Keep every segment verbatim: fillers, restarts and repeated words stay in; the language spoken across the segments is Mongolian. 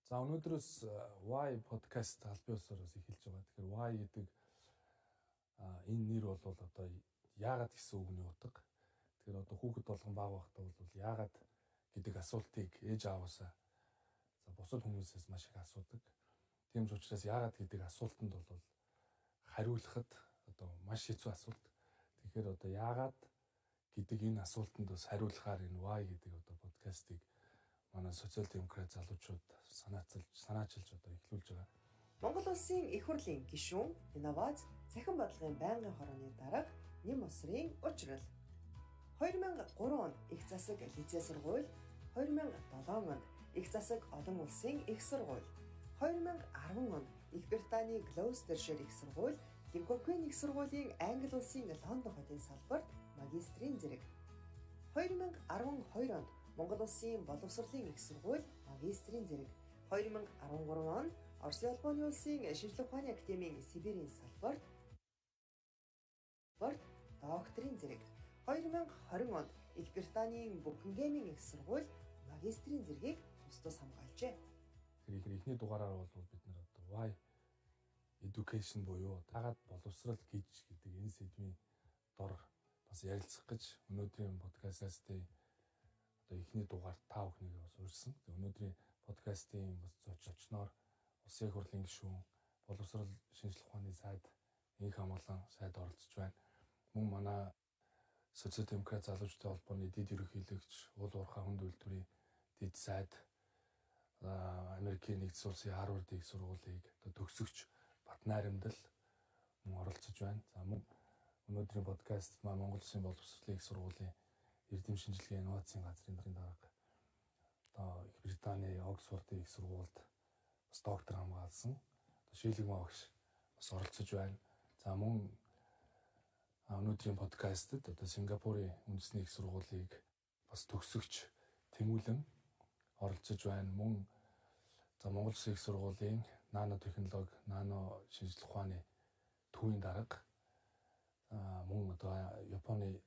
За өнөөдрөөс Why podcast албан ёсоор бас эхэлж байгаа. Тэгэхээр Why гэдэг энэ нэр бол одоо яагаад гэсэн үгний утга. Тэгэхээр одоо хүүхэд болгон бага байхдаа бол яагаад гэдэг асуултыг ээж ааваасаа за бусад хүмүүсээс маш их асуудаг. Тийм ч учраас яагаад гэдэг асуултанд бол хариулахад одоо маш хэцүү асуулт. Тэгэхээр одоо яагаад гэдэг энэ асуултанд бас хариулахаар энэ Why гэдэг одоо подкастыг манай социал-демократ залуучууд санаачилж санаачилж одоо эхлүүлж байгаа. Монгол улсын их хурлын гишүүн, инновац, цахим бодлогын байнгын хорооны дарга Нэм усрын учрал. хоёр мянган гурван онд их засаг лицей сургууль, хоёр мянган долоон онд их засаг олон улсын их сургууль, хоёр мянган арван онд Их Британий Gloucestershire их сургууль, Ливерпулийн их сургуулийн Англи улсын Лондон хотын салбарт магистрийн зэрэг, хоёр мянган арван хоёр онд Монгол улсын боловсролын их сургууль магистрийн зэрэг, хоёр мянган арван гурван онд Оросын албаны улсын шинжлэх ухааны академийн Сибирийн салбарт докторийн зэрэг, хоёр мянган хорин онд Их Британийн Букингемийн их сургууль магистрийн зэргийг тус тус хамгаалжээ. Тэгэхээр эхний дугаараар бол бид нэр одоо Why education буюу дагаад боловсрол гэж гэдэг энэ сэдвийн дор бас ярилцах гэж өнөөдрийн подкастын одоо эхний дугаар та бүхнийг бас урьдсан. Өнөөдрийн подкастын бас зочноор Улсын их хурлын гишүүн, боловсрол шинжлэх ухааны сайд Инх Амгалан сайд оролцож байна. Мөн манай социал-демократ залуучдын холбооны дэд ерөнхийлөгч, уул уурхай хүнд үйлдвэрийн дэд сайд, Америкийн нэгдсэн улсын Харвард их сургуулийг одоо төгсөгч Бат Найрамдал мөн оролцож байна. За мөн өнөөдрийн подкаст маань Монгол Улсын боловсролын их сургуулийн эрдэм шинжилгээ инновацийн газрын дарга одоо Их Британий Оксфордын их сургуульд бас доктор хамгаалсан. Одоо Шилэгмаа багш бас оролцож байна. За мөн өнөөдрийн подкастт одоо Сингапурын үндэсний их сургуулийг бас төгсөгч Тэмүүлэн оролцож байна. Мөн за Монгол Улсын их сургуулийн нано технологи, нано шинжлэх ухааны төвийн дарга мөн одоо Японы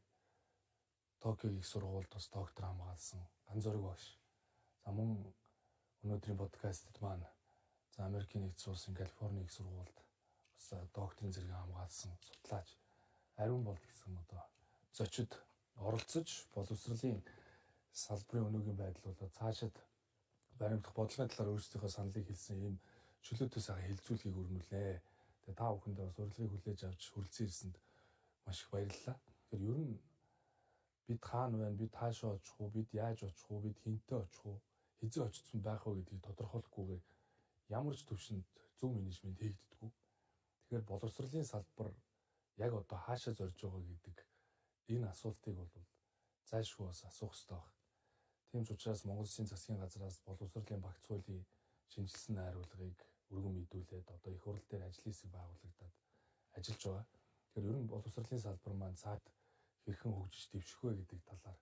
Токио их сургуульд бас доктор хамгаалсан Ганзориг багш. За мөн өнөөдрийн подкастт маань за Америкийн нэгдсэн улсын Калифорни их сургуульд бас докторийн зэрэг хамгаалсан судлаач Ариун болд гэсэн одоо зочид оролцож боловсролын салбарын өнөөгийн байдал бол цаашид баримтах бодлогын талаар өөрсдийнхөө саналыг хэлсэн ийм чөлөөтэй сайхан хэлцүүлгийг өрнүүлээ. Тэгээ та бүхэндээ бас урилгыг хүлээж авч хүрэлцэн ирсэнд маш их баярлалаа. Тэгэхээр ер нь бид хаана байна, бид хаашаа очих уу, бид яаж очих уу, бид хинтээ очих уу, хэзээ очсон байх вэ гэдгийг тодорхойлохгүйгээр ямар ч төвшөнд зөв менежмент хийгддэггүй. Тэгэхээр боловсролын салбар яг одоо хаашаа зорж байгаа гэдэг энэ асуултыг бол зайлшгүй бас асуух хэрэгтэй байна. Тийм ч учраас Монгол Улсын засгийн газраас боловсролын багц хуулийн шинжилсэн найруулгыг өргөн мэдүүлээд одоо их хурл дээр ажлын хэсэг байгуулагдаад ажиллаж байгаа. Тэгэхээр ер нь боловсролын салбар маань цаад хэрхэн хөгжиж дэвших вэ гэдэг талаар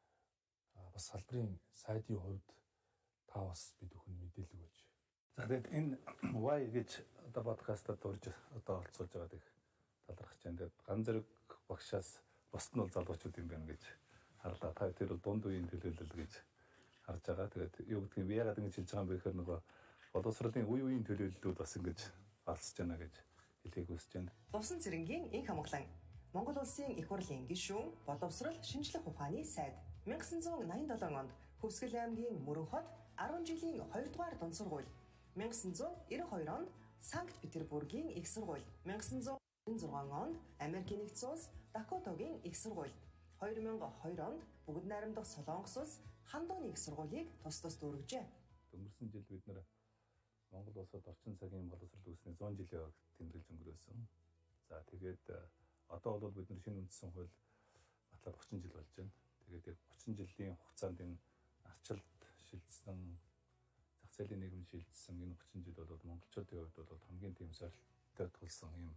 бас салбарын сайдын хувьд та бас бид бүхэнд мэдээлэл өгөөч. За тэгээд энэ Why гэж одоо подкастад урьж одоо оролцуулж байгаад их талархаж байна. Тэгээд Ганзориг багшаас босд нь бол залуучууд юм байна гэж харлаа. Та тэр бол дунд үеийн төлөөлөл гэж харж байгаа. Тэгээд юу гэдгийг би яагаад ингэж хэлж байгаа юм бэ гэхээр нөгөө боловсролын үе үеийн төлөөллүүд бас ингэж алсаж байна гэж хэлхийг хүсэж байна. Зовсон цэрэнгийн Инх Амгалан, Монгол Улсын их хурлын гишүүн, боловсрол шинжлэх ухааны сайд. 천구 восемьдесят седьмом онд Хөвсгөл аймгийн Мөрөнхот арван жилийн хоёр дугаар дунд сургууль, 천구 девяносто хоёр онд Санкт-Петербургийн их сургууль, 천구 девяносто шесть онд Америкийн нэгдсэн улс Дакотагийн их сургууль, хоёр мянган хоёр онд Бүгд найрамдах Солонгос улс Хандууны их сургуулийг тус тус дүүргэжээ. Өнгөрсөн жил бид нэр Монгол улсад орчин цагийн боловсрол үүснээ зуун жилийн огт тэмдэглэж өнгөрөөсөн. За тэгээд одоо бол бид нар шинэ үндсэн хууль батлаад гучин жил болж байна. Тэгээд яг гучин жилийн хугацаанд энэ арчилд шилжсэн, зах зээлийн нийгэм шилжсэн энэ гучин жил бол монголчуудын хувьд бол хамгийн тийм сорилттой тулсан ийм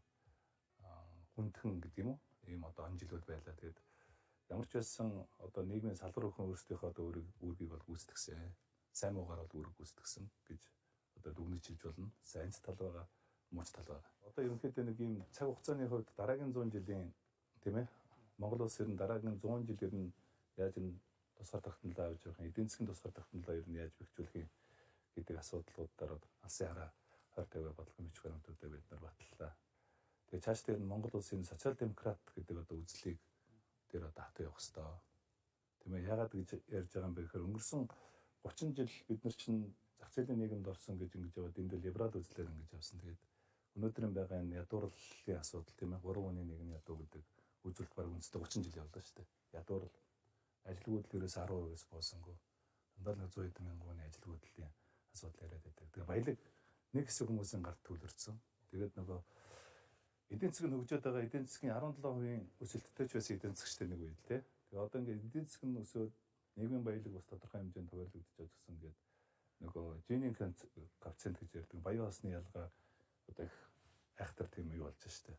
хүндхэн гэдэг юм уу? Ийм одоо он жилүүд байлаа. Тэгээд ямар ч байсан одоо нийгмийн салбар бүхэн өөрсдийнхөө одоо үүргийг бол гүйцэтгсэн. Сайн муугаар бол үүрэг гүйцэтгсэн гэж одоо дүгнэж хэлж болно. Сайн тал байгаа, мууч тал байгаа. Одоо ерөнхийдөө нэг ийм цаг хугацааны хувьд дараагийн зуун жилийн тийм ээ Монгол улс ер нь дараагийн зуун жил ер нь яаж энэ тусгаар тогтнолоо авч явах, эдийн засгийн тусгаар тогтнолоо ер нь яаж бэхжүүлэх юм гэдэг асуудлуудаар алсын хараа хойр тавиа бодлогын бичиг баримтуудаа бид нар батллаа. Тэгээ цааш дээр нь Монгол улсын социал демократ гэдэг одоо үзлийг дээр одоо хатуу явах хэрэгтэй. Тийм ээ, яагаад гэж ярьж байгаа юм бэ гэхээр өнгөрсөн гучин жил бид нар чинь зах зээлийн нийгэмд орсон гэж ингэж яваад энд л либерал үзлээр ингэж явсан. Тэгээд өнөөдрийн байгаа энэ ядуурлалын асуудал тийм ээ, гурван хүний нэг нь ядуу гэдэг үзүүлэлт баг үнэстэй гучин жил явлаа шүү дээ. Ядуурл ажилгүйдэл ерөөс арван хувиас боосонгүй. Дандаа нэг зуун хэдэн мянган хүний ажилгүйдлийн асуудал яриад байдаг. Тэгээ баялаг нэг хэсэг хүмүүсийн гарт төвлөрсөн. Тэгээд нөгөө эдийн засаг нь хөгжөөд байгаа эдийн засгийн арван долоо хувийн өсөлттэй ч байсан эдийн засгчтай нэг үйл тээ. Тэгээ одоо ингээд эдийн засаг нь өсөөд нийгмийн баялаг бас тодорхой хэмжээнд хуваарлагдаж байгаа гэсэн гээд нөгөө Жинийн коэффициент гэж ярьдаг баян хосны ялгаа одоо их айхтар тийм юу болж штэ.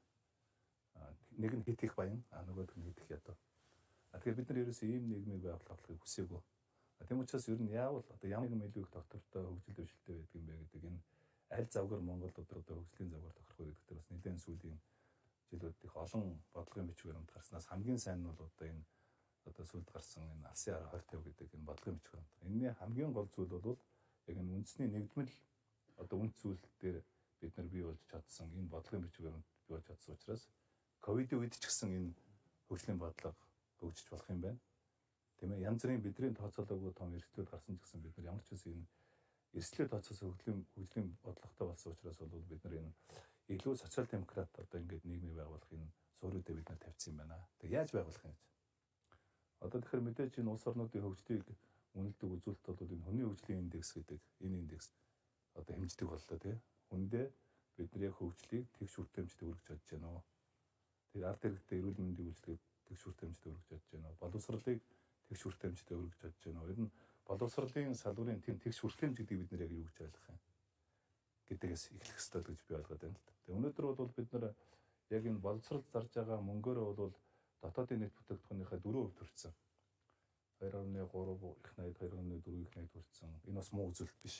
А нэг нь хит их баян, а нөгөөх нь хит их ядуу. А тэгэхээр бид нар ерөөсөө ийм нийгмийг байгуулахыг хүсээгүй. Тийм учраас ер нь яавал одоо ямар нэгэн илүү их доктортой хөгжил дэвшилтэй байдаг юм бэ гэдэг энэ аль завгаар Монголд одоо хөгжлийн завгаар тохирох вэ гэдэг бас нэлээд сүүлийн жилүүд их олон бодлогын бичиг баримт гарснаас хамгийн сайн нь бол одоо энэ одоо сүүлд гарсан энэ алсын хараа хойр тавь гэдэг энэ бодлогын бичиг баримт. Энэний хамгийн гол зүйл бол яг энэ үндэсний нэгдмэл одоо үнд зүйл дээр бид нар бий болж чадсан энэ бодлогын бичиг баримт бий болж чадсан учраас ковидын үед ч гэсэн энэ хөгжлийн бодлого хөгжиж болох юм байна. Тийм ээ, янз бүрийн бидний тооцоолоогүй том эрсдлүүд гарсан ч гэсэн бид нар ямар ч үс энэ эрсдлээ тооцоос хөгжлийн хөгжлийн бодлоготой болсон учраас бол бид нар энэ илүү социал демократ одоо ингээд нийгмийг байгуулах энэ суурьудаа бид нар тавьсан юм байна. Тэг яаж байгуулах юм гэж. Одоо тэгэхээр мэдээж энэ улс орнуудын хөгжлийг үнэлдэг үзүүлэлт бол энэ хүний хөгжлийн индекс гэдэг энэ индекс одоо хэмждэг боллоо тийм. Хүндээ бид нар яг хөгжлийг тэгш хүртээмжтэй өргөж чадж байна уу? Тэр ард иргэдтэй эрүүл мэндийн үйлчлэгийг тэгш хүртээмжтэй өргөж чадж байна уу? Боловсролыг тэгш хүртээмжтэй өргөж чадж байна уу? Ер нь боловсролын салбарын тийм тэгш хүртээмж гэдэг бид нар яг юу гэж ойлгох юм гэдэгээс эхлэх ёстой гэж би ойлгоод байна л да. Тэгээ өнөөдөр бол бид нар яг энэ боловсрол зарж байгаа мөнгөөрөө бол дотоодын нийт бүтээгдэхүүнийхээ дөрөв хувь хүрсэн. хоёр нугас гурав их найд, хоёр нугас дөрөв их найд хүрсэн. Энэ бас муу үзүүлэлт биш.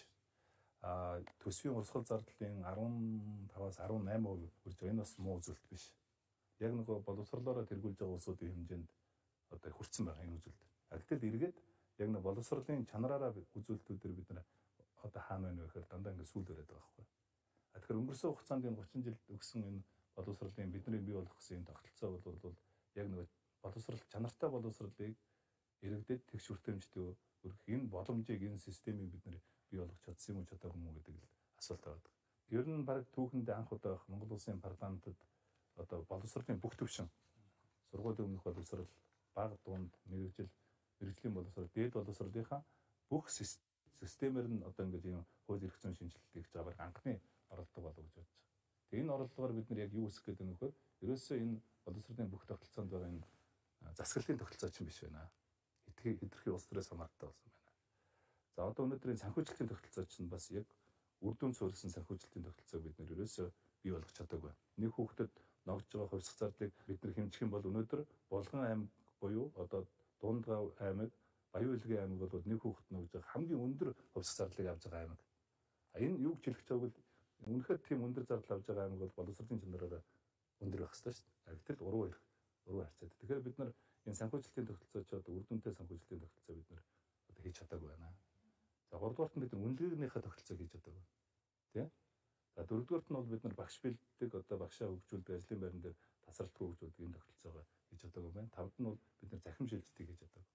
А төсвийн урсгал зардлын арван таваас арван найман хувь хүрж байгаа. Энэ бас муу үзүүлэлт биш. Яг нөгөө боловсролоороо тэргүүлж байгаа улсуудын хэмжээнд одоо хүрсэн байгаа энэ үзүүлэлт. А гэтэл эргээд яг нэг боловсролын чанараараа үзүүлэлтүүдээр бид нар одоо хаана байна вэ гэхээр дандаа ингээд сүүл өрөөд байгаа байхгүй. А тэгэхээр өнгөрсөн хугацаанд энэ гучин жилд өгсөн энэ боловсролын бидний бий болох гэсэн энэ тогтолцоо бол бол яг нэг боловсрол чанартай боловсролыг иргэдэд тэгш хүртээмжтэй өргөх энэ боломжийг энэ системийг бид нар бий болгох чадсан юм уу чадаагүй юм уу гэдэг л асуулт байгаа. Ер нь баг түүхэндээ анх удаа Монгол улсын парламентод одоо боловсролын бүх төвшин сургуулийн өмнөх боловсрол, бага дунд мэрэгжил, мэрэгжлийн боловсрол, дээд боловсролынхаа бүх системээр нь одоо ингээд ийм хууль эрх зүйн шинжилгээ хийж байгаа анхны оролдого болов гэж бодож байгаа. Тэгээ энэ оролдогоор бид нар яг юу үсэх гэдэг нь вөхөр ерөөсөө энэ боловсролын бүх тогтолцоонд байгаа энэ засаглалын тогтолцоо чинь биш байна. Хэдхий хэдэрхий улс төрөөс хамаартай болсон байна. За одоо өнөөдрийн санхүүжилтийн тогтолцоо чинь бас яг үр дүн суурилсан санхүүжилтийн тогтолцоог бид нар ерөөсөө бий болгож чадаагүй. Нэг хүүхдэд ногдж байгаа хувьсах зардлыг бид нар хэмжих юм бол өнөөдөр Булган аймаг буюу одоо Дундгав аймаг, Баян Улгийн аймаг бол нэг хүүхэд ногдж байгаа хамгийн өндөр хувьсах зардлыг авч байгаа аймаг. А энэ юуг хэлэх гэж байвал үнэхээр тийм өндөр зардал авч байгаа аймаг бол боловсролын чанараараа өндөр байх ёстой шүү дээ. Гэтэл уруу ирэх, уруу харьцаад. Тэгэхээр бид нар энэ санхүүжилтийн тогтолцоо ч одоо үр дүнтэй санхүүжилтийн тогтолцоо бид нар одоо хийж чадаагүй байна. За гуравдугаарт нь бид нар үнэлгээнийхээ тогтолцоог хийж чадаагүй. Тэ? За дөрөвдүгээрт нь бол бид нар багш бэлддэг одоо багшаа хөгжүүлдэг, ажлын байран дээр тасралтгүй хөгжүүлдэг энэ тогтолцоогоо хийж чадаагүй байна. Тавд нь бол бид нар захим шилжилтийг хийж чадаагүй.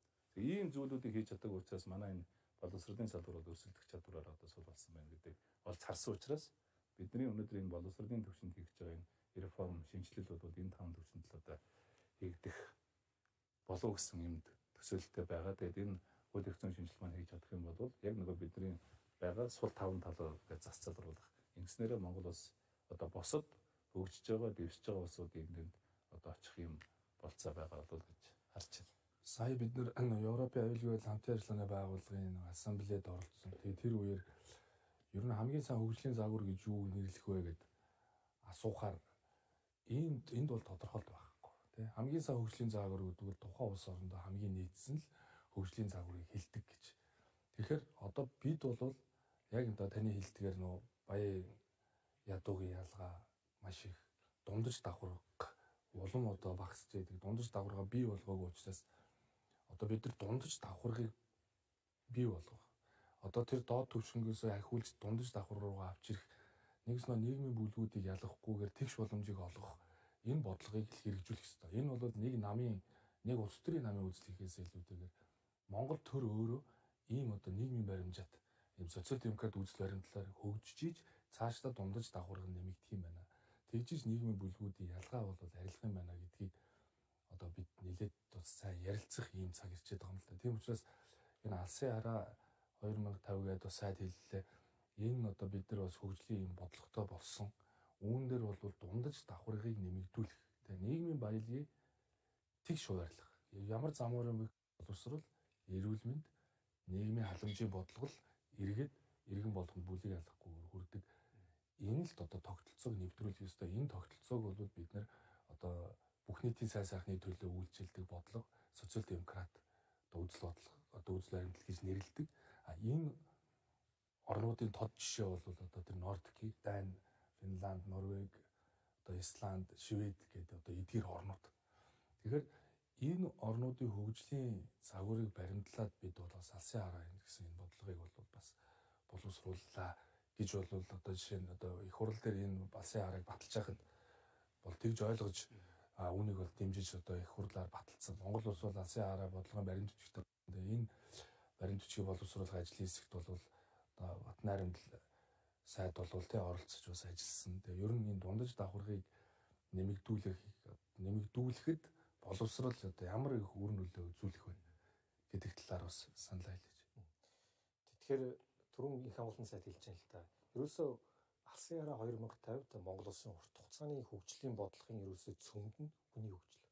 Ийм зүйлүүдийг хийж чадаагүй учраас манай энэ боловсролын салбар бол өрсөлдөх чадвараар одоо сул болсон байна гэдэг олж харсан учраас бидний өнөөдөр энэ боловсролын төвшөнд хийж байгаа энэ реформ, шинжилэл бол энэ таван төвшөнд л одоо хийгдэх болов гэсэн юмд төсөөлөлтэй байгаа. Тэгээд энэ хууль эрх зүйн шинжилгээ маань хийж чадах юм бол яг нөгөө бидний байгаа сул таван талаар гэж зас залруулах. Ингэснээрээ Монгол улс одоо босод хөгжиж байгаа, дэвшиж байгаа улсуудын энд одоо очих юм болцоо байгаа бол гэж харж байна. Сая бид нэр Европын аюулгүй хамтын ажиллагааны байгууллагын ассамблеэд оролцсон. Тэгээ тэр үеэр ер нь хамгийн сайн хөгжлийн загвар гэж юу нэрлэх вэ гэд асуухаар энд энд бол тодорхойлт байхгүй тий. Хамгийн сайн хөгжлийн загвар гэдэг нь тухайн улс орондоо хамгийн нийцсэн л хөгжлийн загварыг хэлдэг гэж. Тэгэхээр одоо бид бол яг энэ таны хэлдгээр нөө баян ядуугийн ялгаа маш их дундаж давхарга улам одоо багасч байдаг. Дундаж давхарга бий болгоогүй учраас одоо бид нар дундаж давхаргыг бий болгох. одоо тэр доод түвшингээс ахиулж дундаж давхар руугаа авч ирэх нэгс нөө нийгмийн бүлгүүдийг ялгахгүйгээр тэгш боломжийг олгох энэ бодлогыг хэрэгжүүлэх ёстой. Энэ бол нэг намын нэг улс төрийн намын үзлэхээс илүүтэйгээр Монгол төр өөрөө ийм одоо нийгмийн баримжаат ийм социал демократ үзэл баримтлалаар хөгжиж ийж цаашдаа дундаж давхарга нэмэгдэх юм байна. Тэгжиж нийгмийн бүлгүүдийн ялгаа бол арилгах юм байна гэдгийг одоо бид нэлээд тус сайн ярилцах ийм цаг ирчээд байгаа юм л да. Тийм учраас энэ алсын хараа хоёр мянга тавь гээд бас сайд хэллээ. Энэ одоо бид нар бас хөгжлийн юм бодлоготой болсон. Үүн дээр бол дундаж давхаргыг нэмэгдүүлэх. Тэгээ нийгмийн баялагийг тэгш хуваарлах. Ямар замуур юм боловсрол, эрүүл мэнд, нийгмийн халамжийн бодлого л иргэд иргэн болгонд бүлийг алахгүй хүрдэг. Энэ л одоо тогтолцоог нэвтрүүлэх ёстой. Энэ тогтолцоог бол бид нар одоо бүх нийтийн сайн сайхны төлөө үйлчилдэг бодлого, социал демократ одоо үзэл бодлого, одоо үзэл баримтлал гэж нэрлэдэг. А энэ орнуудын тод жишээ бол одоо тэр Нордикийг, Дани, Финланд, Норвег, одоо Исланд, Швед гэдэг одоо эдгээр орнууд. Тэгэхээр энэ орнуудын хөгжлийн загварыг баримтлаад бид бол бас алсын хараа гэсэн энэ бодлогыг бол бас боловсрууллаа гэж бол одоо жишээ нь одоо их хурл дээр энэ алсын харааг баталж байхад бол тэгж ойлгож а үүнийг бол дэмжиж одоо их хурлаар баталсан. Монгол улс бол алсын хараа бодлогын баримт бичгтэй. Энэ баримт бичгийг боловсруулах ажлын хэсэгт бол одоо Бат найрамдал сайд бол тэ оролцож бас ажилласан. Тэгээ ер нь энэ дундаж давхаргыг нэмэгдүүлэх нэмэгдүүлэхэд боловсрол одоо ямар их үр нөлөө үзүүлэх вэ гэдэг талаар бас санал хэлж. Тэгэхээр түрүүн их амгалан сайд хэлж байгаа л та. Ерөөсөө алсын хараа хоёр мянга тавьд Монгол улсын урт хугацааны хөгжлийн бодлогын ерөөсөө цөмд нь хүний хөгжил.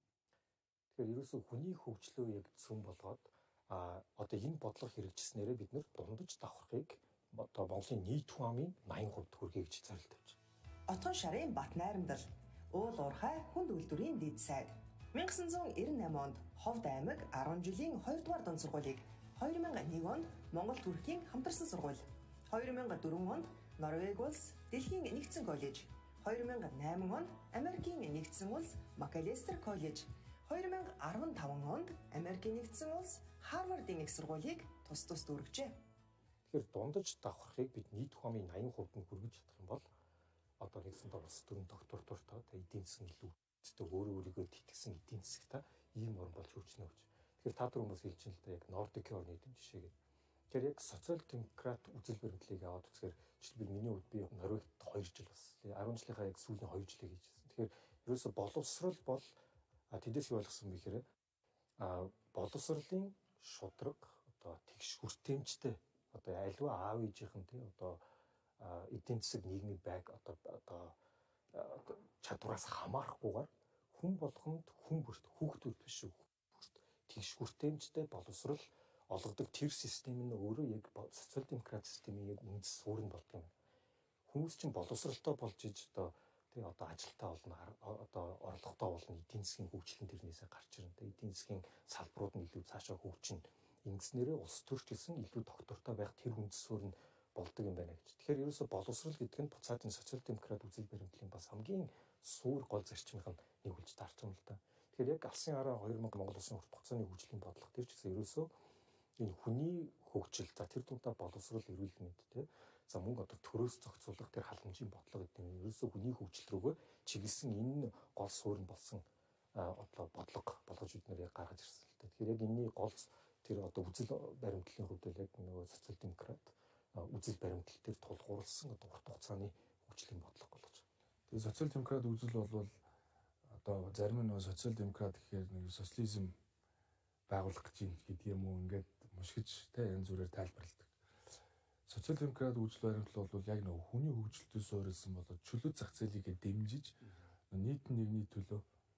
Тэгэхээр ерөөсөө хүний хөгжлөө яг цөм болгоод а одоо энэ бодлого хэрэгжснээрээ бид нэр дундаж давхаргыг одоо Монголын нийт хүн амын восемьдесят хувьд хүргэе гэж зорилт тавьж байна. Отгон шарын Бат найрамдал уул уурхай хүнд үйлдвэрийн дэд сайд 천구 девяносто восемь онд Ховд аймаг арван жилийн хоёр дугаар дунд сургуулийг хоёр мянга нэг онд Монгол Туркийн хамтарсан сургууль, хоёр мянга дөрвөн онд Норвеги улс Дэлхийн нэгдсэн коллеж, хоёр мянга найман онд Америкийн нэгдсэн улс Макалестер коллеж, хоёр мянга арван таван онд Америкийн нэгдсэн улс Харвардын их сургуулийг тус тус дүүргэжээ. Тэгэхээр дундаж давхархыг бид нийт хүн амын восемьдесят хувьд нь хүргэж чадах юм бол одоо нэгсэн улс төрийн доктортой тэгээ эдийн засгийн илүү өөртөө өөрөө өөрийгөө тэтгэсэн эдийн засгта ийм орн болж хөгжнө гэж. Тэгэхээр та түрүүн бас хэлж байна л да яг Нордикийн орны эдийн жишээ гэдэг. Тэгэхээр яг социал демократ үзэл баримтлалыг аваад үзэхээр жишээ нь миний хувьд би Норвегт хоёр жил бас арван жилийнхаа яг сүүлийн хоёр жилийг хийжсэн. Тэгэхээр ерөөсө боловсрол бол тэдээс юу ойлгосон бэ гэхээр а боловсролын шудраг одоо тэгш хүртээмжтэй одоо альва аав ээжийнхэн тий одоо эдийн засаг нийгмийн байг одоо одоо чадвараас хамаарахгүйгээр хүн болгонд хүн бүрт хүүхдүүд биш шүү. Тэгш хүртээмжтэй боловсрол олгодог тэр систем нь өөрөө яг социал демократ системийн яг үндэс суурь нь болдог юм. Хүмүүс чинь боловсролтой болж иж одоо тий одоо ажилтаа болно одоо орлоготой болно эдийн засгийн хөгжлөн тэрнээсээ гарч ирнэ. Тэ эдийн засгийн салбарууд нь илүү цаашаа хөгжинэ. Ингэснээрээ улс төрч гэсэн илүү доктортой байх тэр үндэс суурь нь болдог юм байна гэж. Тэгэхээр ерөөсө боловсрол гэдэг нь буцаадын социал демократ үзэл баримтлалын бас хамгийн суур гол зарчмынх нь нэг болж таарч байгаа юм л да. Тэгэхээр яг алсын хараа хоёр мянга Монгол улсын урт хугацааны хөгжлийн бодлого төр ч гэсэн ерөөсөө энэ хүний хөгжил за тэр дундаа боловсрол эрүүл мэнд те за мөнгө одоо төрөөс зохицуулах тэр халамжийн бодлого гэдэг нь ерөөсөө хүний хөгжил рүүгээ чиглэсэн энэ гол суурь нь болсон одоо бодлого болгож бид нэр яг гаргаж ирсэн л да. Тэгэхээр яг энэний гол тэр одоо үзэл баримтлалын хувьд л яг нөгөө социал демократ үзэл баримтлал дээр тулгуурласан одоо урт хугацааны хөгжлийн бодлого болгож байна. Тэгээ социал демократ үзэл бол одоо зарим нь социал демократ гэхээр нэг социализм байгуулах гэж юм гэдэг юм уу ингээд мушгиж тэ янз бүрээр тайлбарладаг. Социал демократ үзэл баримтлал бол яг нөгөө хүний хөгжилтөд суурилсан болоод чөлөө зах зээлийг дэмжиж нийт нэгний төлөө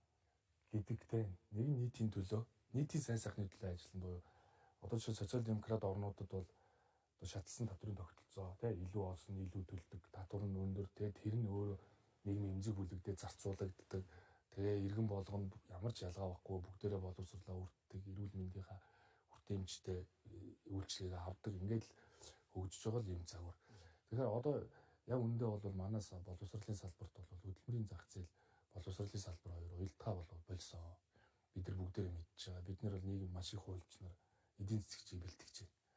гэдэгтэй нэг нийтийн төлөө нийтийн сайн сайхны төлөө ажиллана буюу одоо ч социал демократ орнуудад бол одоо шатлсан татврын тогтолцоо тий илүү олсон илүү төлдөг татвар нь өндөр тий тэр нь өөрөө нийгмийн эмзэг бүлэгдээ зарцуулагддаг тэгээ иргэн болгонд ямар ч ялгаа байхгүй бүгдээрээ боловсруулаа үрддэг эрүүл мэндийнхаа хүртээмжтэй үйлчлэгээ авдаг ингээд хөгжиж байгаа л юм загвар. Тэгэхээр одоо яг үндэ бол манаас боловсруулалтын салбарт бол хөдөлмөрийн зах зээл боловсруулалтын салбар хоёр уялдаа болов болсон. Бид нар бүгдээрээ мэдж байгаа. Бид нар бол нийгэм маш их хуульчнаар эдийн засгийг бэлтгэж байна. Жишээ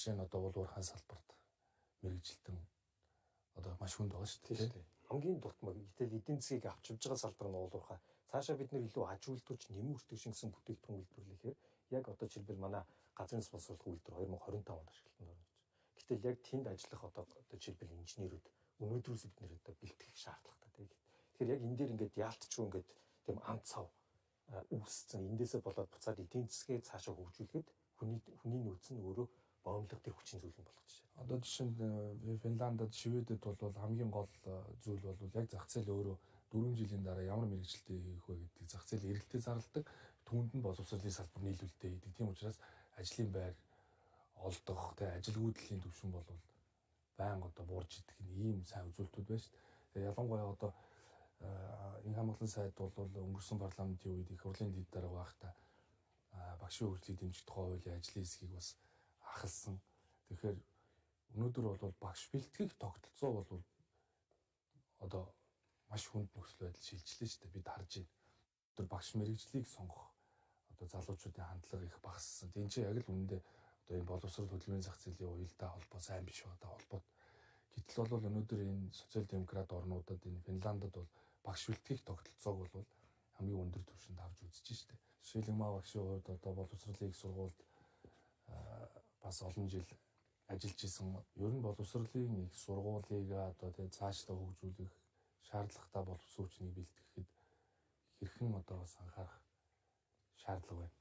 жишээ нь одоо уулуурхай салбарт мэрэгжилтэн одоо маш хүнд байгаа шүү дээ. Тийм. Хамгийн дутмаг гэтэл эдийн засгийг авч явж байгаа салбар нь уулуурхай. Цаашаа бид нэр илүү аж үйлдвэрч нэмэн үртэг шингэсэн бүтээгдэхүүн үйлдвэрлэхээр яг одоо жишээлбэл манай газрын боловсролын үйлдвэр two thousand twenty-five онд ашиглалтанд орно гэж. Гэтэл яг тэнд ажиллах одоо одоо жишээлбэл инженерүүд өнөөдрөөс бид нэр одоо бэлтгэх шаардлагатай тийм. Тэгэхээр яг энэ дээр ингээд яалтчгүй ингээд тийм амт цав үүссэн. Эндээсээ болоод буцаад эдийн засгийг цаашаа хөгжүүлэхэд хүний хүний нөөц нь өөрөө боомлох тэр хүчин зүйл нь болох жишээ. Одоо жишээнд Финландд, Шведэд бол хамгийн гол зүйл бол яг зах зээл өөрөө дөрвөн жилийн дараа ямар мэрэгжилтэй хийх вэ гэдэг зах зээл эргэлтээ зарладаг, түүнд нь боловсролын салбар нийлүүлэлтээ хийдэг. Тийм учраас ажлын байр олдох, тэ ажилгүйдлийн түвшин бол байнга одоо буурж идэх ийм сайн үзүүлэлтүүд байна шүү дээ. Тэгээ ялангуяа одоо энэ хамгаалалтын сайд бол өнгөрсөн парламентын үед их хурлын дэд дарга байхдаа багшийн хөгжлийг дэмжих тухай хуулийн ажлын хэсгийг бас ахалсан. Тэгэхээр өнөөдөр бол багш бэлтгэх тогтолцоо бол одоо маш хүнд нөхцөл байдал шилжлээ шүү дээ. Бид харж байна. Тэр багш мэрэгжлийг сонгох одоо залуучуудын хандлага их багассан. Энд чинь яг л үнэндээ одоо энэ боловсрол хөдөлмөрийн зах зээлийн уялдаа холбоо сайн биш байгаа холбоод. Гэтэл бол өнөөдөр энэ социал демократ орнуудад энэ Финландд бол багш бэлтгэх тогтолцоог бол хамгийн өндөр түвшинд авч үзэж штэ. Шилэгмаа багшийн хувьд одоо боловсролын их сургуульд бас олон жил ажиллаж исэн. Ер нь боловсролын их сургуулийг одоо тэгээ цаашлаа хөгжүүлэх шаардлагатай боловсруучныг бэлтгэхэд хэрхэн одоо бас анхаарах шаардлага байна.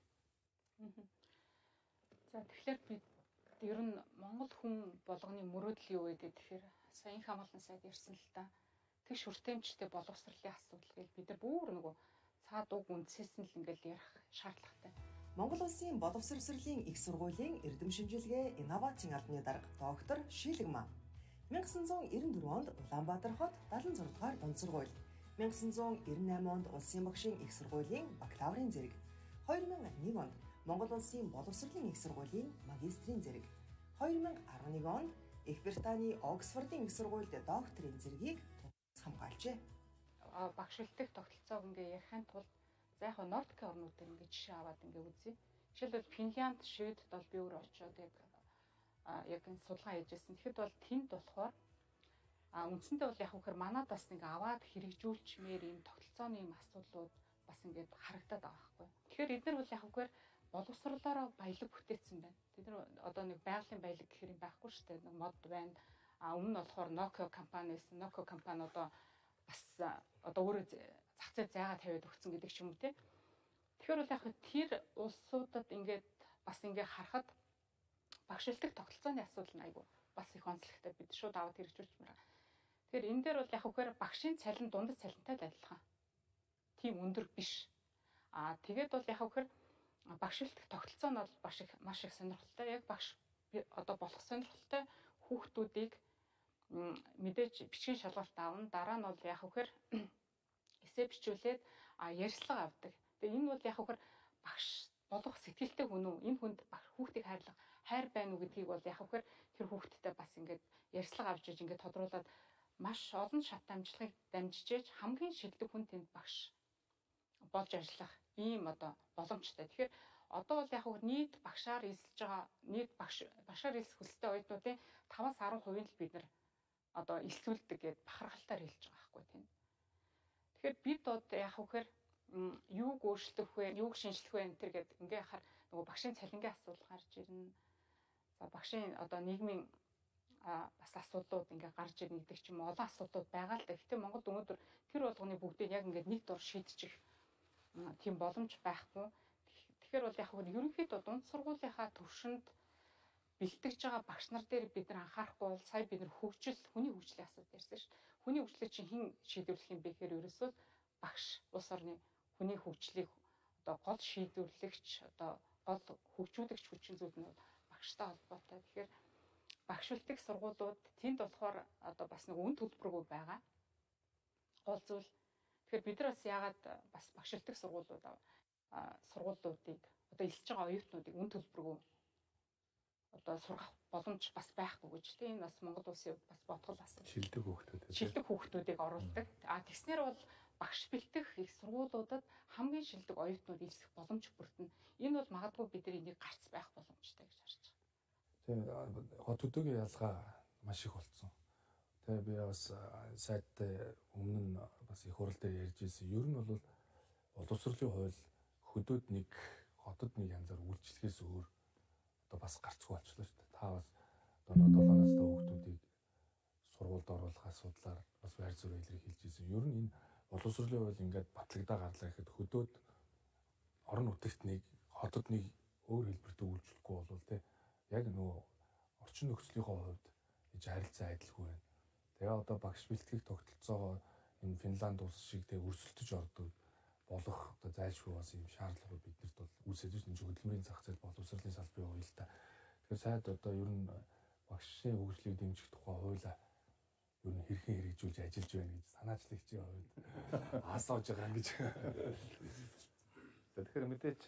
За тэгэхээр бид ер нь Монгол хүн болгоны мөрөөдөл юу вэ гэхээр саяхан хамгаалалтын сайд ярьсан л та тэгш хүртээмжтэй боловсролын асуудал гэж бид нар бүр нөгөө цаад уг үндсээс нь л ингээл ярих шаардлагатай. Монгол улсын боловсролын их сургуулийн эрдэм шинжилгээ инновацийн албаны дарга доктор Шилэгмаа nineteen ninety-four онд Улаанбаатар хот seventy-six дугаар дунд сургууль, nineteen ninety-eight онд Улсын багшийн их сургуулийн бакалаврын зэрэг, two thousand one онд Монгол улсын боловсролын их сургуулийн магистрийн зэрэг, two thousand eleven онд Их Британий Оксфордын их сургуульд докторийн зэргийг хамгаалжээ. Багш бэлтгэх тогтолцоог ингээ ярихын тулд за яг Нордик орнууд дээр ингээ жишээ аваад ингээ үзье. Жишээлбэл Финлянд, Швед бол би өөр очиод яг яг энэ судалгаа хийжсэн. Тэгэхэд бол тэнд болохоор а үндсэндээ бол яг үхээр манад бас ингээ аваад хэрэгжүүлчмээр ийм тогтолцооны ийм асуудлууд бас ингээд харагдаад байгаа байхгүй. Тэгэхээр эдгээр бол яг үхээр боловсролоороо баялаг бүтээсэн байна. Тэд нар одоо нэг байгалийн баялаг гэхэр юм байхгүй шүү дээ. Нэг мод байна. А өмнө нь болохоор Nokia компани байсан. Nokia компани одоо бас одоо өөрөө зах зээл зайгаа тавиад өгсөн гэдэг ч юм уу те. Тэгэхээр бол яг тэр улсуудад ингээд бас ингээ харахад багшилтыг тогтолцооны асуудал нь айгүй бас их онцлогтой бид шууд аваад хэрэгжүүлчихмээр байгаа. Тэгэхээр энэ дээр бол яг үхээр багшийн цалин дундад цалинтай л адилхан. Тийм өндөр биш. Аа тэгээд бол яг үхээр багшилтыг тогтолцоо нь бол маш их маш их сонирхолтой. Яг багш одоо болох сонирхолтой хүүхдүүдийг мэдээж бичгийн шалгалт авна. Дараа нь бол яг үхээр эсээ бичүүлээд ярьслага авдаг. Тэгээ энэ бол яг үхээр багш болох сэтгэлтэй хүн үү? Энэ хүнд хүүхдийг хайрлах хайр байна уу гэдгийг бол яг үхээр тэр хүүхдтэй бас ингээд ярьслага авч иж ингээд тодруулаад маш олон шат амжилтыг дамжиж хамгийн шилдэг хүн тэнд багш болж ажиллах ийм одоо боломжтой. Тэгэхээр одоо бол яг үгээр нийт багшаар эсэлж байгаа нийт багш багшаар эсэх хүсэлтэй оюутнуудын five-аас ten percent л бид нар одоо элсүүлдэг гэдээ бахархалтаар хэлж байгаа байхгүй тийм. Тэгэхээр бид одоо яг үгээр юуг өөрчлөх вэ, юуг шинжлэх вэ энэ төр гэдэг ингээ хахаар нөгөө багшийн цалингийн асуудал гарч ирнэ. За багшийн одоо нийгмийн бас асуудлууд ингээ гарч ирнэ гэдэг ч юм уу олон асуудлууд байгаа л да. Гэхдээ Монголд өнөөдөр тэр болгоны бүгдийг яг ингээ нэг дор шийдчих тийм боломж байхгүй. Тэгэхээр бол яг хөө ерөнхийдөө дунд сургуулийнхаа төвшөнд бэлтгэж байгаа багш нар дээр бид нар анхаарахгүй бол сая бид нар хөгжил хүний хөгжлийн асуудал ярьсан шүү дээ. Хүний хөгжлийг чинь хэн шийдвэрлэх юм бэ гэхээр ерөөсөө багш улс орны хүний хөгжлийг одоо гол шийдвэрлэгч одоо гол хөгжүүлэгч хүчин зүйл нь багштай холбоотой. Тэгэхээр багшилтыг сургуулиуд тэнд болохоор одоо бас нэг үн төлбөргүй байгаа. Гол зүйл тэгэхээр бид нар бас яагаад бас багшилтыг сургуулиуд сургуулиудыг одоо элсэж байгаа оюутнуудыг үн төлбөргүй одоо сургах боломж бас байхгүй гэж тийм энэ бас Монгол улсын хувьд бас бодгол асуудал. Шилдэг хүүхдүүд. Шилдэг хүүхдүүдийг оруулдаг. А тэгснээр бол багш бэлтгэх их сургуулиудад хамгийн шилдэг оюутнууд элсэх боломж бүрдэнэ. Энэ бол магадгүй бидний нэг гарц байх боломжтой гэж харж байгаа. Тэгээ хот төдөөгийн ялгаа маш их болсон. Тэгээ би бас сайттай өмнө нь бас их хурал дээр ярьж ирсэн. Ер нь бол боловсролын хууль хөдөөд нэг хотод нэг янзаар үйлчлэхээс өөр одоо бас гарцгүй болчихлоо шүү дээ. Та бас одоо долоо настай хүүхдүүдийг сургуульд оруулах асуудлаар бас байр суурь илэрхийлж ирсэн. Ер нь энэ боловсролын хууль ингээд батлагдаа гарлаа гэхэд хөдөөд орон нутагтныг хотод нэг өөр хэлбэртэй үйлчлэхгүй болвол тэ яг нөгөө орчин нөхцөлийнхөө хувьд иж харилцаа адилгүй байна. Тэгээ одоо багш бэлтгэх тогтолцоогоо энэ Финланд улс шиг тэг өрсөлдөж ордог болох одоо зайлшгүй бас юм шаардлагууд биднэрт бол үүсэж байна. Энэ хөдөлмөрийн зах зээл боловсролын салбарын хууль та. Тэгэхээр сайд одоо ер нь багшийн хөгжлийг дэмжих тухай хуулиа ер нь хэрхэн хэрэгжүүлж ажиллаж байна гэж санаачлагчийн хувьд асууж байгаа гэж. Тэгэхээр мэдээч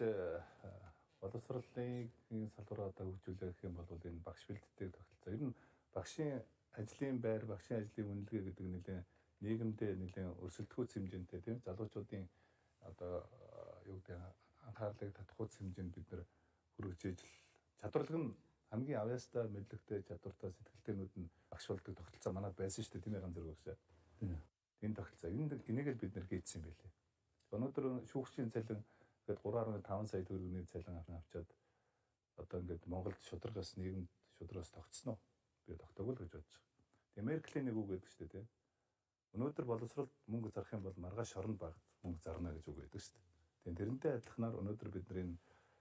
боловсролын салбараа одоо хөгжүүлэх гэх юм бол энэ багш бэлтгэдэг тогтолцоо. Ер нь багшийн ажлын байр, багшийн ажлын үнэлгээ гэдэг нэлээд нийгэмдээ нэлээд өрсөлдөхүйц хэмжээтэй тийм залуучуудын одоо юу гэдэг анхаарлыг татахүйц хэмжээнд бид нэр хүргэж чадварлаг нь хамгийн авьяастай мэдлэгтэй чадвартай сэтгэлтэйнүүд нь багш болдог тогтолцоо манад байсан шүү дээ тийм ганц зэрэг багшаа. Энэ тогтолцоо энэ энийг л бид нэр хийцсэн байлээ. Өнөөдөр шүүгчийн цалин гээд три гаруй таван сая төгрөгийн цалин авчаад одоо ингээд Монголд шударгаас нийгэмд шударгаас тогтсон уу? Би тогтоогүй л гэж бодож байгаа. Тэгээ Меркелийн нэг үг гэдэг шүү дээ тийм. Өнөөдөр боловсролд мөнгө зарах юм бол маргааш шоронд багт мөнгө зарна гэж үг байдаг шүү дээ. Тэгээ тэрнтэй адилханаар өнөөдөр бид нар энэ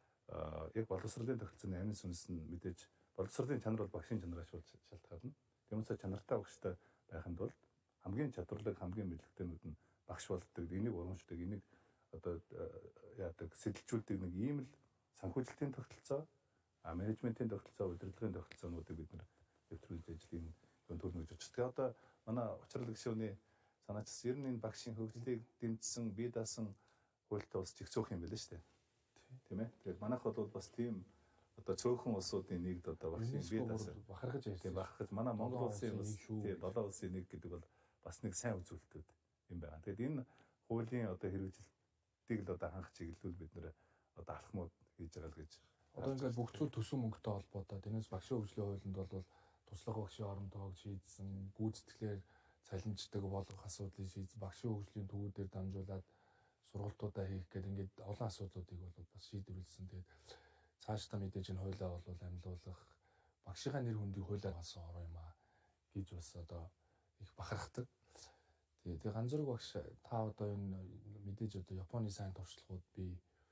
яг боловсролын тогтолцооны амин сүнс нь мэдээж боловсролын чанар бол багшийн чанараас шалтгаална. Тиймээс чанартай багштай байхын тулд хамгийн чадварлаг, хамгийн мэдлэгтэйнүүд нь багш болдог. Энийг урамшдаг, энийг одоо яадаг, сэтэлжүүлдэг нэг ийм л санхүүжилтийн тогтолцоо, менежментийн тогтолцоо, удирдлагын тогтолцоонуудыг бид нар нэвтрүүлж ажлын юм төрнө гэж бодчих. Тэгээ одоо манай учрал гишүүний санаач ер нь энэ багшийн хөгжлийг дэмжсэн, бие даасан хуультай улс их цөөх юм байл шүү дээ. Тийм ээ. Тэгэхээр манайх бол бас тийм одоо цөөхөн улсуудын нэгд одоо багшийн бие даасан бахархаж ярьсан. Бахархаж манай Монгол улсын бас тийм долоо улсын нэг гэдэг бол бас нэг сайн үзүүлэлтүүд юм байна. Тэгэхээр энэ хуулийн одоо хэрэгжилтийг л одоо хангах чиглэлүүд бид нэр одоо алхмууд хийж байгаа л гэж. Одоо ингээд бүх зүйл төсөв мөнгөтэй холбоотой. Тэрнээс багшийн хөгжлийн хуулинд бол туслах багшийн орон тоог шийдсэн, гүйцэтгэлээр цалинждаг болгох асуудлыг шийдсэн, багшийн хөгжлийн төвүүдээр дамжуулаад сургалтуудаа хийх гэдэг ингээд олон асуудлуудыг бол бас шийдвэрлсэн. Тэгээд цаашдаа мэдээж энэ хуулиа бол амьлуулах, багшийнхаа нэр хүндийг хуулиар олсон ороо юм аа гэж бас одоо их бахархдаг. Тэгээд ганц зэрэг багш та одоо энэ мэдээж одоо Японы сайн туршлагууд бий.